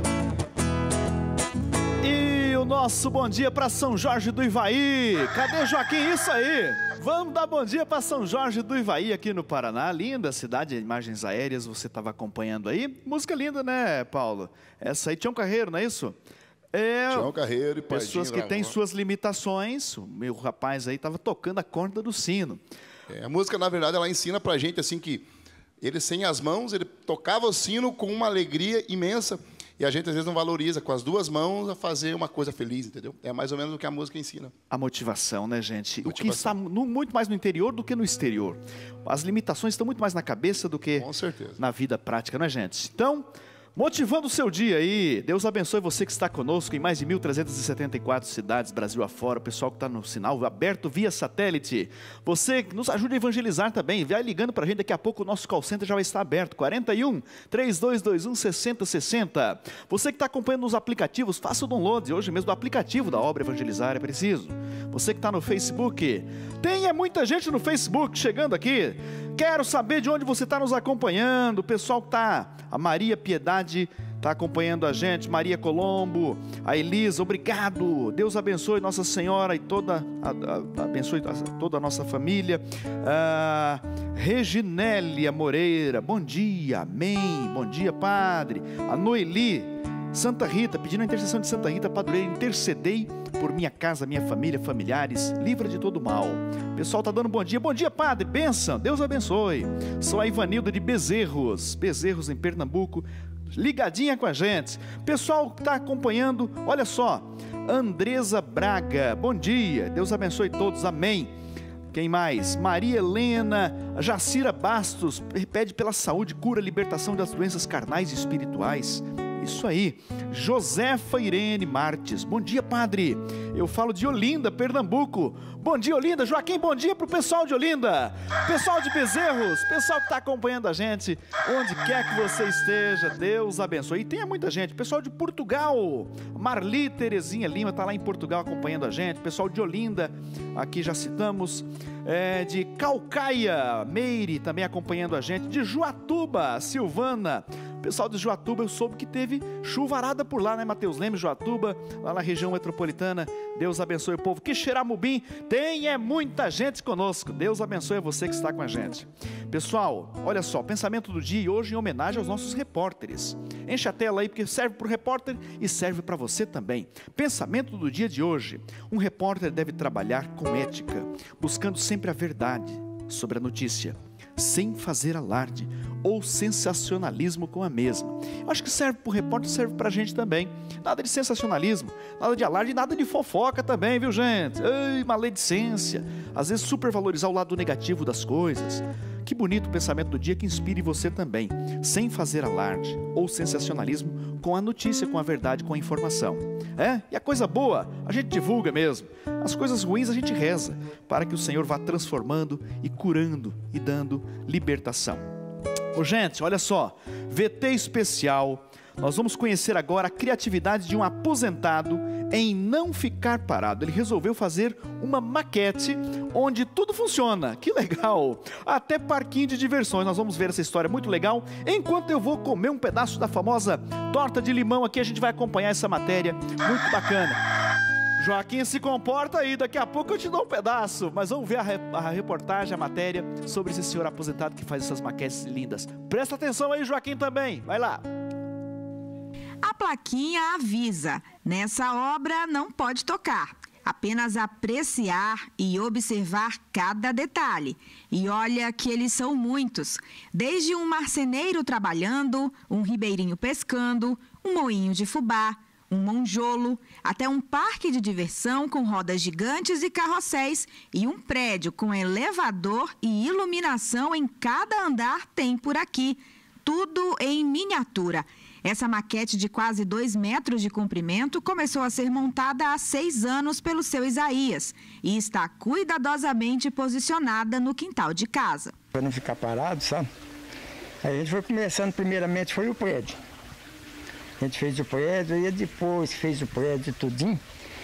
E o nosso bom dia para São Jorge do Ivaí. Cadê Joaquim? Isso aí! Vamos dar bom dia para São Jorge do Ivaí aqui no Paraná. Linda cidade, imagens aéreas, você estava acompanhando aí. Música linda, né, Paulo? Essa aí, Tião Carreiro, não é isso? É, Tião Carreiro e pessoas que têm suas limitações. O meu rapaz aí estava tocando a corda do sino. É, a música, na verdade, ela ensina pra gente assim que ele sem as mãos, ele tocava o sino com uma alegria imensa. E a gente, às vezes, não valoriza com as duas mãos a fazer uma coisa feliz, entendeu? É mais ou menos o que a música ensina. A motivação, né, gente? Motivação. O que está no, muito mais no interior do que no exterior. As limitações estão muito mais na cabeça do que com certeza. Na vida prática, não é, gente? Então, motivando o seu dia aí, Deus abençoe você que está conosco em mais de mil trezentas e setenta e quatro cidades, Brasil afora, o pessoal que está no sinal aberto via satélite. Você nos ajude a evangelizar também, vai ligando para a gente, daqui a pouco o nosso call center já vai estar aberto, quarenta e um, três dois dois um, seis zero seis zero. Você que está acompanhando nos aplicativos, faça o download hoje mesmo do aplicativo da obra Evangelizar é Preciso. Você que está no Facebook, tem muita gente no Facebook chegando aqui. Quero saber de onde você está nos acompanhando. O pessoal que está, a Maria Piedade está acompanhando a gente, Maria Colombo, a Elisa, obrigado. Deus abençoe Nossa Senhora e toda a, a, abençoe toda a nossa família. Ah, Reginélia Moreira, bom dia, amém. Bom dia, Padre. A Noeli, Santa Rita, pedindo a intercessão de Santa Rita, padroeira, intercedei por minha casa, minha família, familiares, livra de todo mal. O pessoal está dando bom dia. Bom dia, Padre, bênção, Deus abençoe. Sou a Ivanilda de Bezerros, Bezerros em Pernambuco, ligadinha com a gente. Pessoal que está acompanhando, olha só, Andresa Braga, bom dia, Deus abençoe todos, amém. Quem mais? Maria Helena, Jacira Bastos, pede pela saúde, cura, libertação das doenças carnais e espirituais. Isso aí. Josefa Irene Marques, bom dia, padre. Eu falo de Olinda, Pernambuco. Bom dia, Olinda. Joaquim, bom dia pro pessoal de Olinda. Pessoal de Bezerros, pessoal que está acompanhando a gente, onde quer que você esteja, Deus abençoe. E tem muita gente, pessoal de Portugal, Marli Terezinha Lima está lá em Portugal acompanhando a gente. Pessoal de Olinda, aqui já citamos. É, de Calcaia, Meire também acompanhando a gente. De Joatuba, Silvana. Pessoal de Joatuba, eu soube que teve chuvarada por lá, né, Mateus Leme, Joatuba, lá na região metropolitana. Deus abençoe o povo. Quixeramobim, tem é muita gente conosco. Deus abençoe você que está com a gente. Pessoal, olha só, pensamento do dia hoje em homenagem aos nossos repórteres. Enche a tela aí, porque serve para o repórter e serve para você também. Pensamento do dia de hoje. Um repórter deve trabalhar com ética, buscando sempre a verdade sobre a notícia, sem fazer alarde ou sensacionalismo com a mesma. Eu acho que serve para o repórter, serve para a gente também. Nada de sensacionalismo, nada de alarde, nada de fofoca também, viu, gente? Ai, maledicência. Às vezes supervalorizar o lado negativo das coisas. Que bonito o pensamento do dia que inspire você também, sem fazer alarde ou sensacionalismo com a notícia, com a verdade, com a informação. É? E a coisa boa, a gente divulga mesmo. As coisas ruins a gente reza, para que o Senhor vá transformando e curando e dando libertação. Ô, gente, olha só, V T especial. Nós vamos conhecer agora a criatividade de um aposentado em não ficar parado. Ele resolveu fazer uma maquete onde tudo funciona. Que legal! Até parquinho de diversões. Nós vamos ver essa história muito legal. Enquanto eu vou comer um pedaço da famosa torta de limão aqui, a gente vai acompanhar essa matéria muito bacana. Joaquim, se comporta aí, daqui a pouco eu te dou um pedaço. Mas vamos ver a, re a reportagem, a matéria sobre esse senhor aposentado que faz essas maquetes lindas. Presta atenção aí, Joaquim, também. Vai lá. A plaquinha avisa, nessa obra não pode tocar, apenas apreciar e observar cada detalhe. E olha que eles são muitos, desde um marceneiro trabalhando, um ribeirinho pescando, um moinho de fubá, um monjolo, até um parque de diversão com rodas gigantes e carrosséis e um prédio com elevador e iluminação em cada andar tem por aqui, tudo em miniatura. Essa maquete de quase dois metros de comprimento começou a ser montada há seis anos pelo seu Isaías e está cuidadosamente posicionada no quintal de casa. Para não ficar parado, sabe? Aí a gente foi começando, primeiramente foi o prédio. A gente fez o prédio e depois fez o prédio tudinho.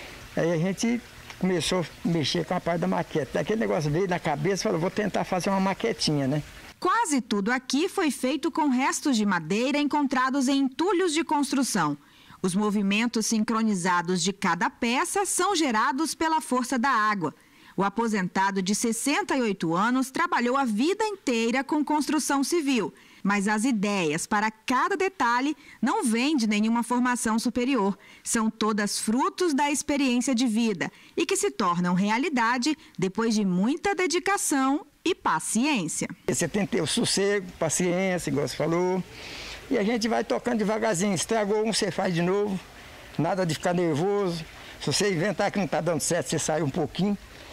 Aí a gente começou a mexer com a parte da maquete. Aquele negócio veio na cabeça e falou, vou tentar fazer uma maquetinha, né? Quase tudo aqui foi feito com restos de madeira encontrados em entulhos de construção. Os movimentos sincronizados de cada peça são gerados pela força da água. O aposentado de sessenta e oito anos trabalhou a vida inteira com construção civil, mas as ideias para cada detalhe não vêm de nenhuma formação superior. São todas frutos da experiência de vida e que se tornam realidade depois de muita dedicação e paciência. Você tem que ter o sossego, paciência, igual você falou, e a gente vai tocando devagarzinho. Estragou um, você faz de novo, nada de ficar nervoso. Se você inventar que não está dando certo, você sai um pouquinho,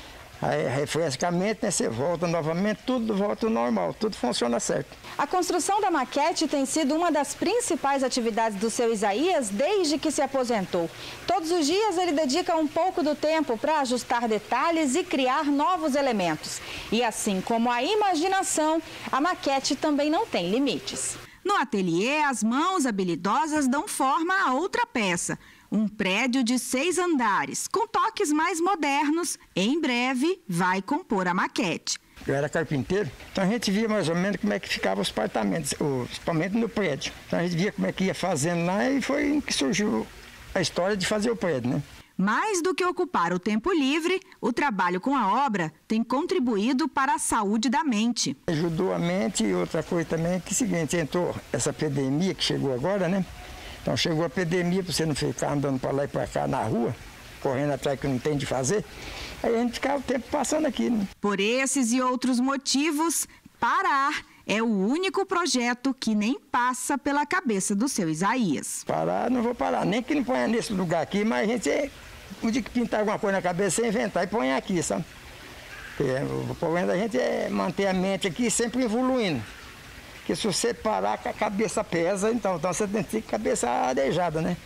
aí refresca a mente, né? Você volta novamente, tudo volta ao normal, tudo funciona certo. A construção da maquete tem sido uma das principais atividades do seu Isaías desde que se aposentou. Todos os dias ele dedica um pouco do tempo para ajustar detalhes e criar novos elementos. E assim como a imaginação, a maquete também não tem limites. No ateliê, as mãos habilidosas dão forma a outra peça. Um prédio de seis andares, com toques mais modernos, em breve vai compor a maquete. Eu era carpinteiro, então a gente via mais ou menos como é que ficavam os apartamentos, os apartamentos no prédio. Então a gente via como é que ia fazendo lá e foi que surgiu a história de fazer o prédio, né? Mais do que ocupar o tempo livre, o trabalho com a obra tem contribuído para a saúde da mente. Ajudou a mente e outra coisa também é que é o seguinte, entrou essa epidemia que chegou agora, né? Então chegou a epidemia para você não ficar andando para lá e para cá na rua, correndo atrás que não tem de fazer. Aí a gente ficava o tempo passando aqui, né? Por esses e outros motivos, parar é o único projeto que nem passa pela cabeça do seu Isaías. Parar, não vou parar, nem que não ponha nesse lugar aqui, mas a gente um dia que pintar alguma coisa na cabeça, você inventar e põe aqui, sabe? É, o problema da gente é manter a mente aqui sempre evoluindo. Porque se você parar com a cabeça pesa, então, então você tem que ter cabeça arejada, né?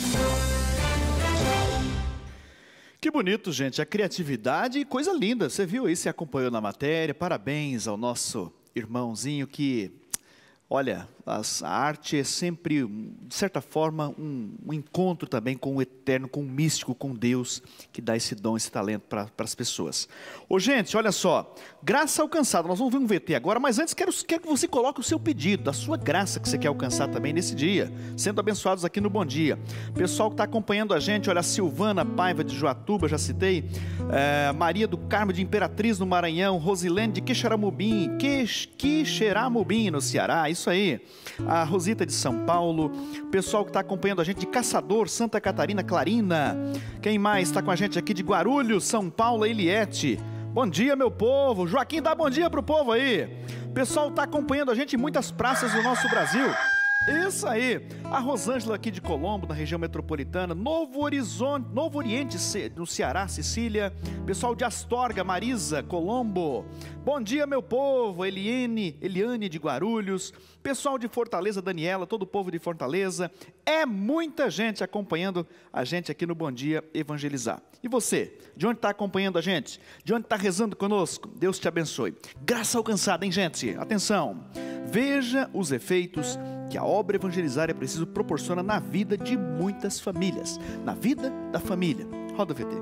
Que bonito, gente, a criatividade e coisa linda. Você viu aí, você acompanhou na matéria. Parabéns ao nosso irmãozinho que, olha, as, a arte é sempre, de certa forma, um, um encontro também com o eterno, com o místico, com Deus, que dá esse dom, esse talento para as pessoas. Ô, gente, olha só, graça alcançada, nós vamos ver um V T agora, mas antes quero, quero que você coloque o seu pedido, da sua graça que você quer alcançar também nesse dia, sendo abençoados aqui no Bom Dia. Pessoal que está acompanhando a gente, olha, a Silvana Paiva de Joatuba, já citei, é, Maria do Carmo de Imperatriz no Maranhão, Rosilene de Quixeramobim, Quix, Quixeramobim no Ceará, isso aí. A Rosita de São Paulo, pessoal que está acompanhando a gente de Caçador, Santa Catarina, Clarina. Quem mais está com a gente aqui de Guarulhos, São Paulo, Eliette. Bom dia, meu povo. Joaquim, dá bom dia pro povo aí. Pessoal está acompanhando a gente em muitas praças do nosso Brasil. Isso aí, a Rosângela aqui de Colombo, na região metropolitana, Novo Horizonte, Novo Oriente, no Ceará, Sicília, pessoal de Astorga, Marisa, Colombo, bom dia meu povo, Eliane, Eliane de Guarulhos, pessoal de Fortaleza, Daniela, todo o povo de Fortaleza, é muita gente acompanhando a gente aqui no Bom Dia Evangelizar. E você, de onde está acompanhando a gente? De onde está rezando conosco? Deus te abençoe. Graça alcançada, hein gente? Atenção, veja os efeitos que a obra Evangelizar é Preciso proporciona na vida de muitas famílias, na vida da família. Roda o V T.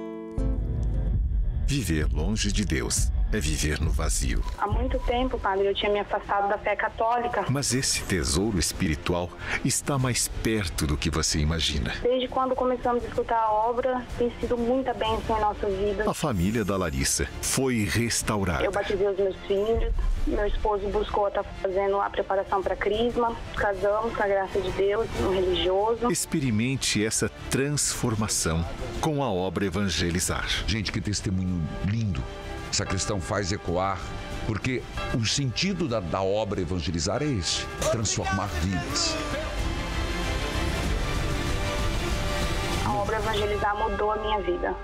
Viver longe de Deus é viver no vazio. Há muito tempo, padre, eu tinha me afastado da fé católica. Mas esse tesouro espiritual está mais perto do que você imagina. Desde quando começamos a escutar a obra, tem sido muita bênção em nossa vida. A família da Larissa foi restaurada. Eu batizei os meus filhos, meu esposo buscou estar fazendo a preparação para a crisma, casamos com a graça de Deus, um religioso. Experimente essa transformação com a obra Evangelizar. Gente, que testemunho lindo. Essa questão faz ecoar, porque o sentido da, da obra Evangelizar é esse, transformar vidas. A obra Evangelizar mudou a minha vida.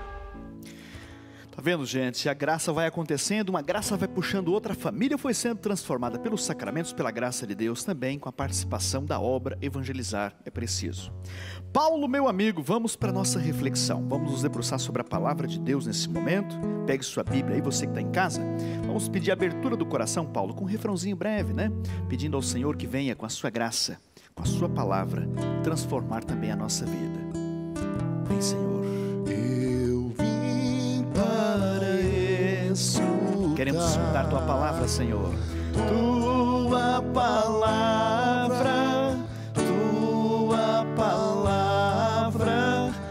Tá vendo, gente? A graça vai acontecendo, uma graça vai puxando outra, a família foi sendo transformada pelos sacramentos, pela graça de Deus, também com a participação da obra Evangelizar é Preciso. Paulo, meu amigo, vamos para a nossa reflexão. Vamos nos debruçar sobre a palavra de Deus nesse momento. Pegue sua Bíblia aí, você que está em casa. Vamos pedir a abertura do coração, Paulo, com um refrãozinho breve, né? Pedindo ao Senhor que venha com a sua graça, com a sua palavra, transformar também a nossa vida. Vem, Senhor. Eu vim para escutar. Queremos escutar tua palavra, Senhor. Tua palavra, tua palavra,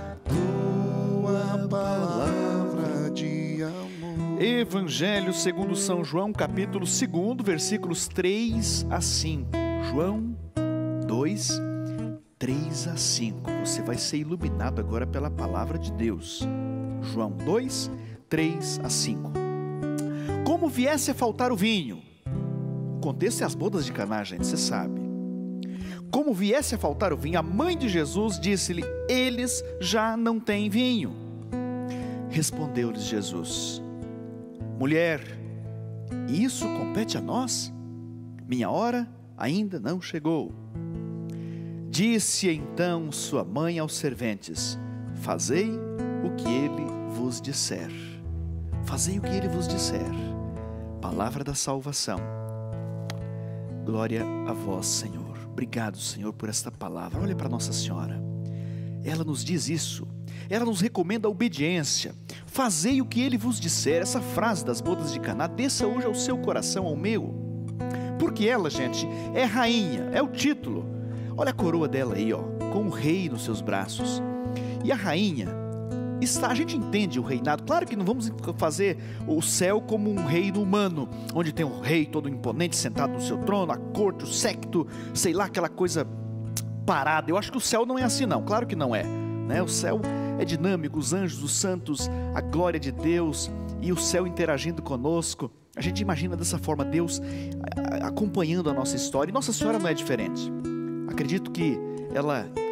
tua palavra de amor. Evangelho segundo São João, capítulo dois, versículos três a cinco. João dois, três a cinco. Você vai ser iluminado agora pela palavra de Deus. João dois, três a cinco. Como viesse a faltar o vinho. O contexto é as bodas de Caná, gente, você sabe. Como viesse a faltar o vinho, a mãe de Jesus disse-lhe: eles já não têm vinho. Respondeu-lhes Jesus: mulher, isso compete a nós? Minha hora ainda não chegou. Disse então sua mãe aos serventes: fazei o que ele vos disser. Fazei o que ele vos disser. Palavra da salvação. Glória a vós, Senhor. Obrigado, Senhor, por esta palavra. Olha para Nossa Senhora. Ela nos diz isso. Ela nos recomenda a obediência. Fazei o que ele vos disser. Essa frase das bodas de Caná desça hoje ao seu coração, ao meu. Porque ela, gente, é rainha, é o título. Olha a coroa dela aí, ó, com o rei nos seus braços. E a rainha está, a gente entende o reinado. Claro que não vamos fazer o céu como um reino humano, onde tem um rei todo imponente sentado no seu trono, a corte, o séquito, sei lá, aquela coisa parada. Eu acho que o céu não é assim não, claro que não é, né? O céu é dinâmico, os anjos, os santos, a glória de Deus e o céu interagindo conosco. A gente imagina dessa forma Deus acompanhando a nossa história, e Nossa Senhora não é diferente. Acredito que ela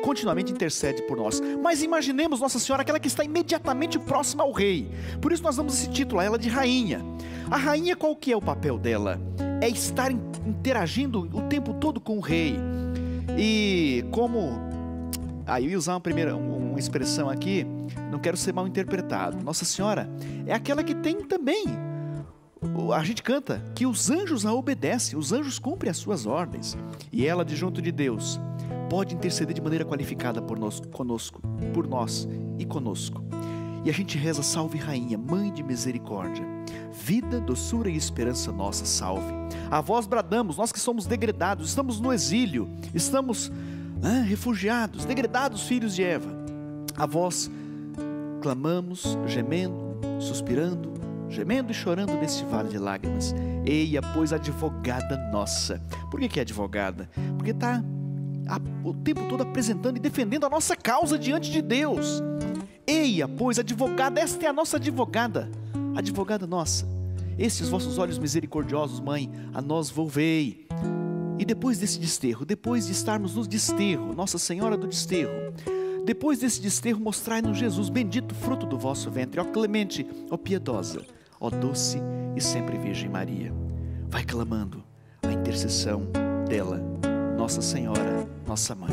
continuamente intercede por nós. Mas imaginemos Nossa Senhora, aquela que está imediatamente próxima ao rei. Por isso nós damos esse título a ela de rainha. A rainha, qual que é o papel dela? É estar interagindo o tempo todo com o rei. E como... Ah, eu ia usar uma, primeira, uma expressão aqui, não quero ser mal interpretado. Nossa Senhora é aquela que tem também... A gente canta que os anjos a obedecem, os anjos cumprem as suas ordens. E ela, de junto de Deus, pode interceder de maneira qualificada por nós, conosco, por nós e conosco. E a gente reza: salve rainha, mãe de misericórdia, vida, doçura e esperança nossa, salve. A vós bradamos, nós que somos degredados, estamos no exílio, estamos ah, refugiados, degredados filhos de Eva. A vós clamamos, gemendo, suspirando, gemendo e chorando nesse vale de lágrimas. Eia, pois, advogada nossa. Por que que é advogada? Porque está o tempo todo apresentando e defendendo a nossa causa diante de Deus. Eia, pois, advogada, esta é a nossa advogada, advogada nossa. Esses vossos olhos misericordiosos, mãe, a nós volvei. E depois desse desterro, depois de estarmos no desterro, Nossa Senhora do Desterro, depois desse desterro, mostrai-nos Jesus, bendito fruto do vosso ventre, ó clemente, ó piedosa, ó doce e sempre Virgem Maria. Vai clamando a intercessão dela, Nossa Senhora, nossa mãe.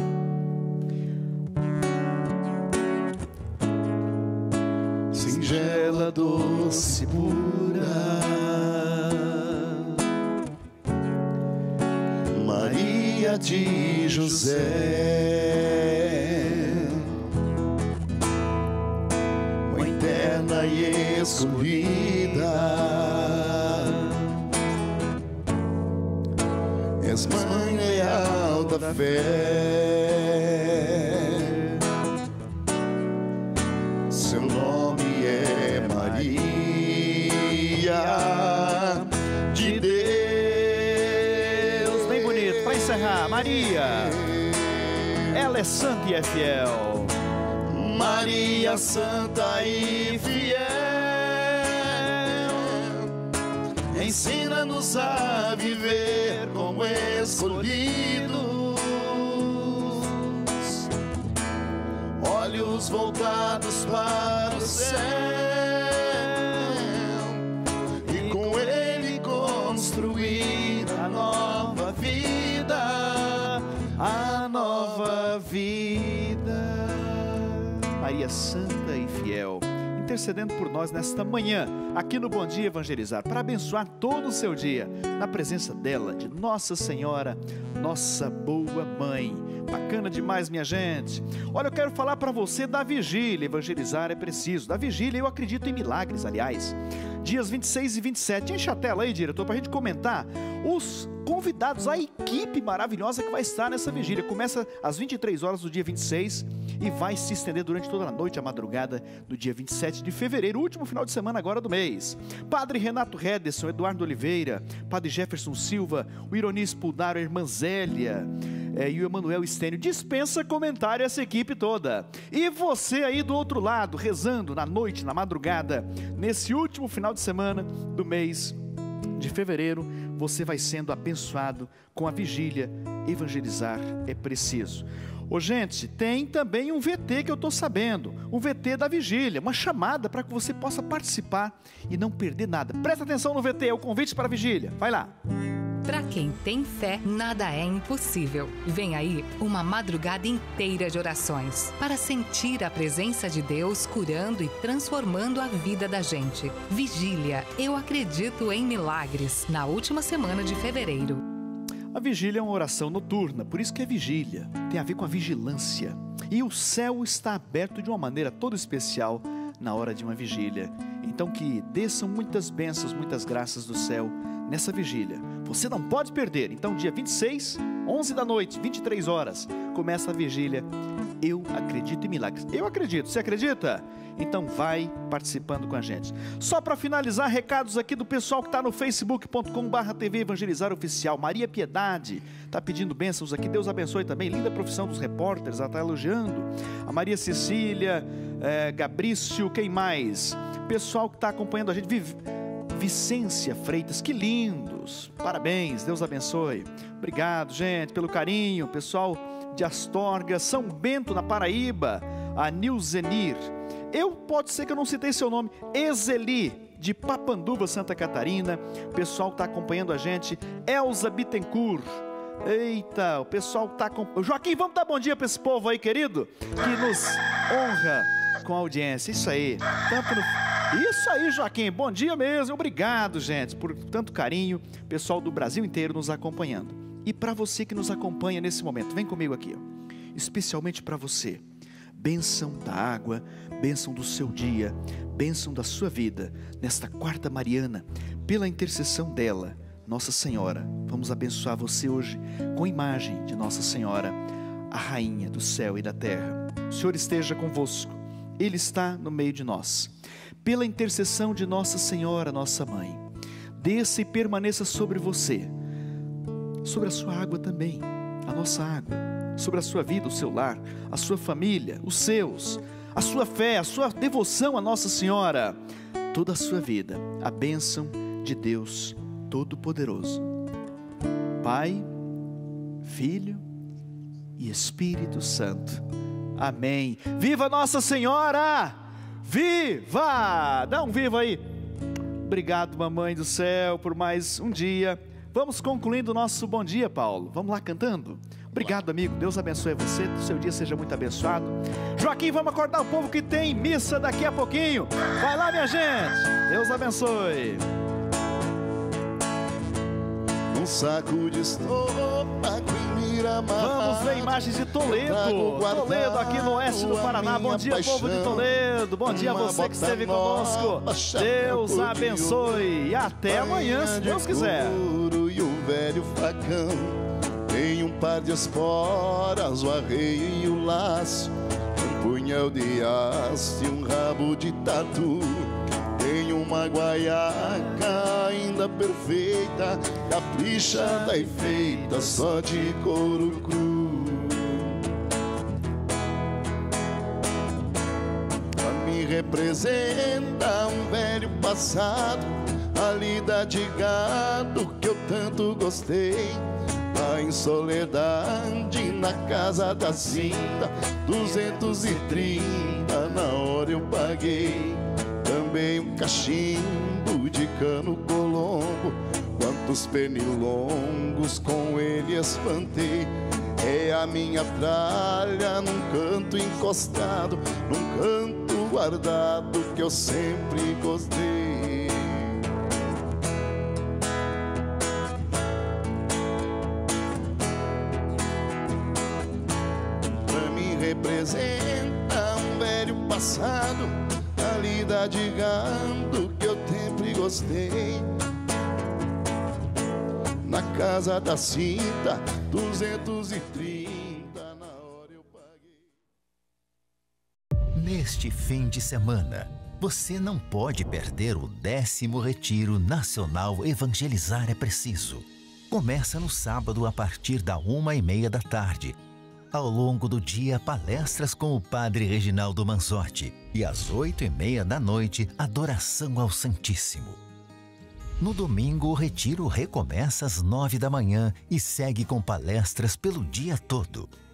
Singela, doce, pura Maria de José, mãe terna e escolhida, és mãe leal da fé, seu nome é Maria de Deus. Bem bonito, para encerrar, Maria, ela é santa e é fiel. Maria santa e fiel, ensina-nos a viver como escolhidos, olhos voltados para o céu, e com ele construir a nova vida, a nova vida. Maria santa e fiel, intercedendo por nós nesta manhã, aqui no Bom Dia Evangelizar, para abençoar todo o seu dia, na presença dela, de Nossa Senhora, nossa boa mãe. Bacana demais, minha gente. Olha, eu quero falar para você da vigília. Evangelizar é preciso. Da vigília, eu acredito em milagres, aliás. Dias vinte e seis e vinte e sete. Enche a tela aí, diretor, para a gente comentar os convidados, a equipe maravilhosa que vai estar nessa vigília. Começa às vinte e três horas do dia vinte e seis e vai se estender durante toda a noite, a madrugada do dia vinte e sete de fevereiro, último final de semana agora do mês. Padre Renato Redesson, Eduardo Oliveira, Padre Jefferson Silva, o Ironis Pulnaro, a irmã Zélia é, e o Emanuel Estênio. Dispensa comentário essa equipe toda. E você aí do outro lado, rezando na noite, na madrugada, nesse último final de semana do mês de fevereiro, você vai sendo abençoado com a vigília. Evangelizar é preciso. Ô gente, tem também um V T que eu estou sabendo, um V T da vigília, uma chamada para que você possa participar e não perder nada. Presta atenção no V T, é o convite para a vigília, vai lá. Para quem tem fé, nada é impossível. Vem aí uma madrugada inteira de orações para sentir a presença de Deus curando e transformando a vida da gente. Vigília, eu acredito em milagres, na última semana de fevereiro. A vigília é uma oração noturna, por isso que é vigília, tem a ver com a vigilância. E o céu está aberto de uma maneira toda especial na hora de uma vigília. Então que desçam muitas bênçãos, muitas graças do céu nessa vigília. Você não pode perder. Então dia vinte e seis, onze da noite, vinte e três horas, começa a vigília. Eu acredito em milagres. Eu acredito, você acredita? Então vai participando com a gente. Só para finalizar, recados aqui do pessoal que está no facebook ponto com barra T V Evangelizar Oficial. Maria Piedade está pedindo bênçãos aqui, Deus abençoe também. Linda profissão dos repórteres, ela está elogiando. A Maria Cecília, é, Gabrício, quem mais? Pessoal que está acompanhando a gente, Viv... Vicência Freitas, que lindos, parabéns, Deus abençoe. Obrigado, gente, pelo carinho, pessoal de Astorga, São Bento, na Paraíba, a Nilzenir. Eu, pode ser que eu não citei seu nome, Ezeli, de Papanduva, Santa Catarina. O pessoal que está acompanhando a gente, Elza Bittencourt. Eita, o pessoal que está acompanhando. Joaquim, vamos dar bom dia para esse povo aí, querido, que nos honra com a audiência. Isso aí, tanto no... Isso aí, Joaquim, bom dia mesmo. Obrigado, gente, por tanto carinho. Pessoal do Brasil inteiro nos acompanhando. E para você que nos acompanha nesse momento, vem comigo aqui, ó. Especialmente para você, bênção da água, bênção do seu dia, bênção da sua vida, nesta quarta mariana, pela intercessão dela, Nossa Senhora. Vamos abençoar você hoje com a imagem de Nossa Senhora, a Rainha do céu e da terra. O Senhor esteja convosco, Ele está no meio de nós. Pela intercessão de Nossa Senhora, nossa Mãe, desça e permaneça sobre você, sobre a sua água também, a nossa água, sobre a sua vida, o seu lar, a sua família, os seus, a sua fé, a sua devoção a Nossa Senhora, toda a sua vida, a bênção de Deus Todo-Poderoso, Pai, Filho e Espírito Santo. Amém. Viva Nossa Senhora! Viva! Dá um viva aí. Obrigado, Mamãe do Céu, por mais um dia. Vamos concluindo o nosso bom dia, Paulo. Vamos lá cantando? Obrigado, amigo. Deus abençoe você. O seu dia seja muito abençoado. Joaquim, vamos acordar o povo que tem missa daqui a pouquinho. Vai lá, minha gente. Deus abençoe. Um saco de estopa em Miramar. Vamos ver imagens de Toledo. Toledo aqui no oeste do Paraná. Bom dia, paixão, povo de Toledo. Bom dia a você que esteve conosco. Deus abençoe. E até amanhã, se Deus quiser. E o velho facão. Tem um par de esporas, o arreio e o laço, um punhal de aço e um rabo de tatu. Tem uma guaiaca ainda perfeita, caprichada e feita só de couro cru. A mim representa um velho passado, a lida de gado que eu tanto gostei. Lá em Soledade, na casa da cinta, duzentos e trinta na hora eu paguei. Também um cachimbo de cano colombo, quantos pernilongos com ele espantei. É a minha tralha num canto encostado, num canto guardado que eu sempre gostei. Representa um velho passado, a lida de gado que eu sempre gostei. Na casa da cinta, duzentos e trinta na hora eu paguei. Neste fim de semana, você não pode perder o décimo Retiro Nacional Evangelizar é Preciso. Começa no sábado a partir da uma e meia da tarde. Ao longo do dia, palestras com o Padre Reginaldo Manzotti e às oito e meia da noite, adoração ao Santíssimo. No domingo, o retiro recomeça às nove da manhã e segue com palestras pelo dia todo.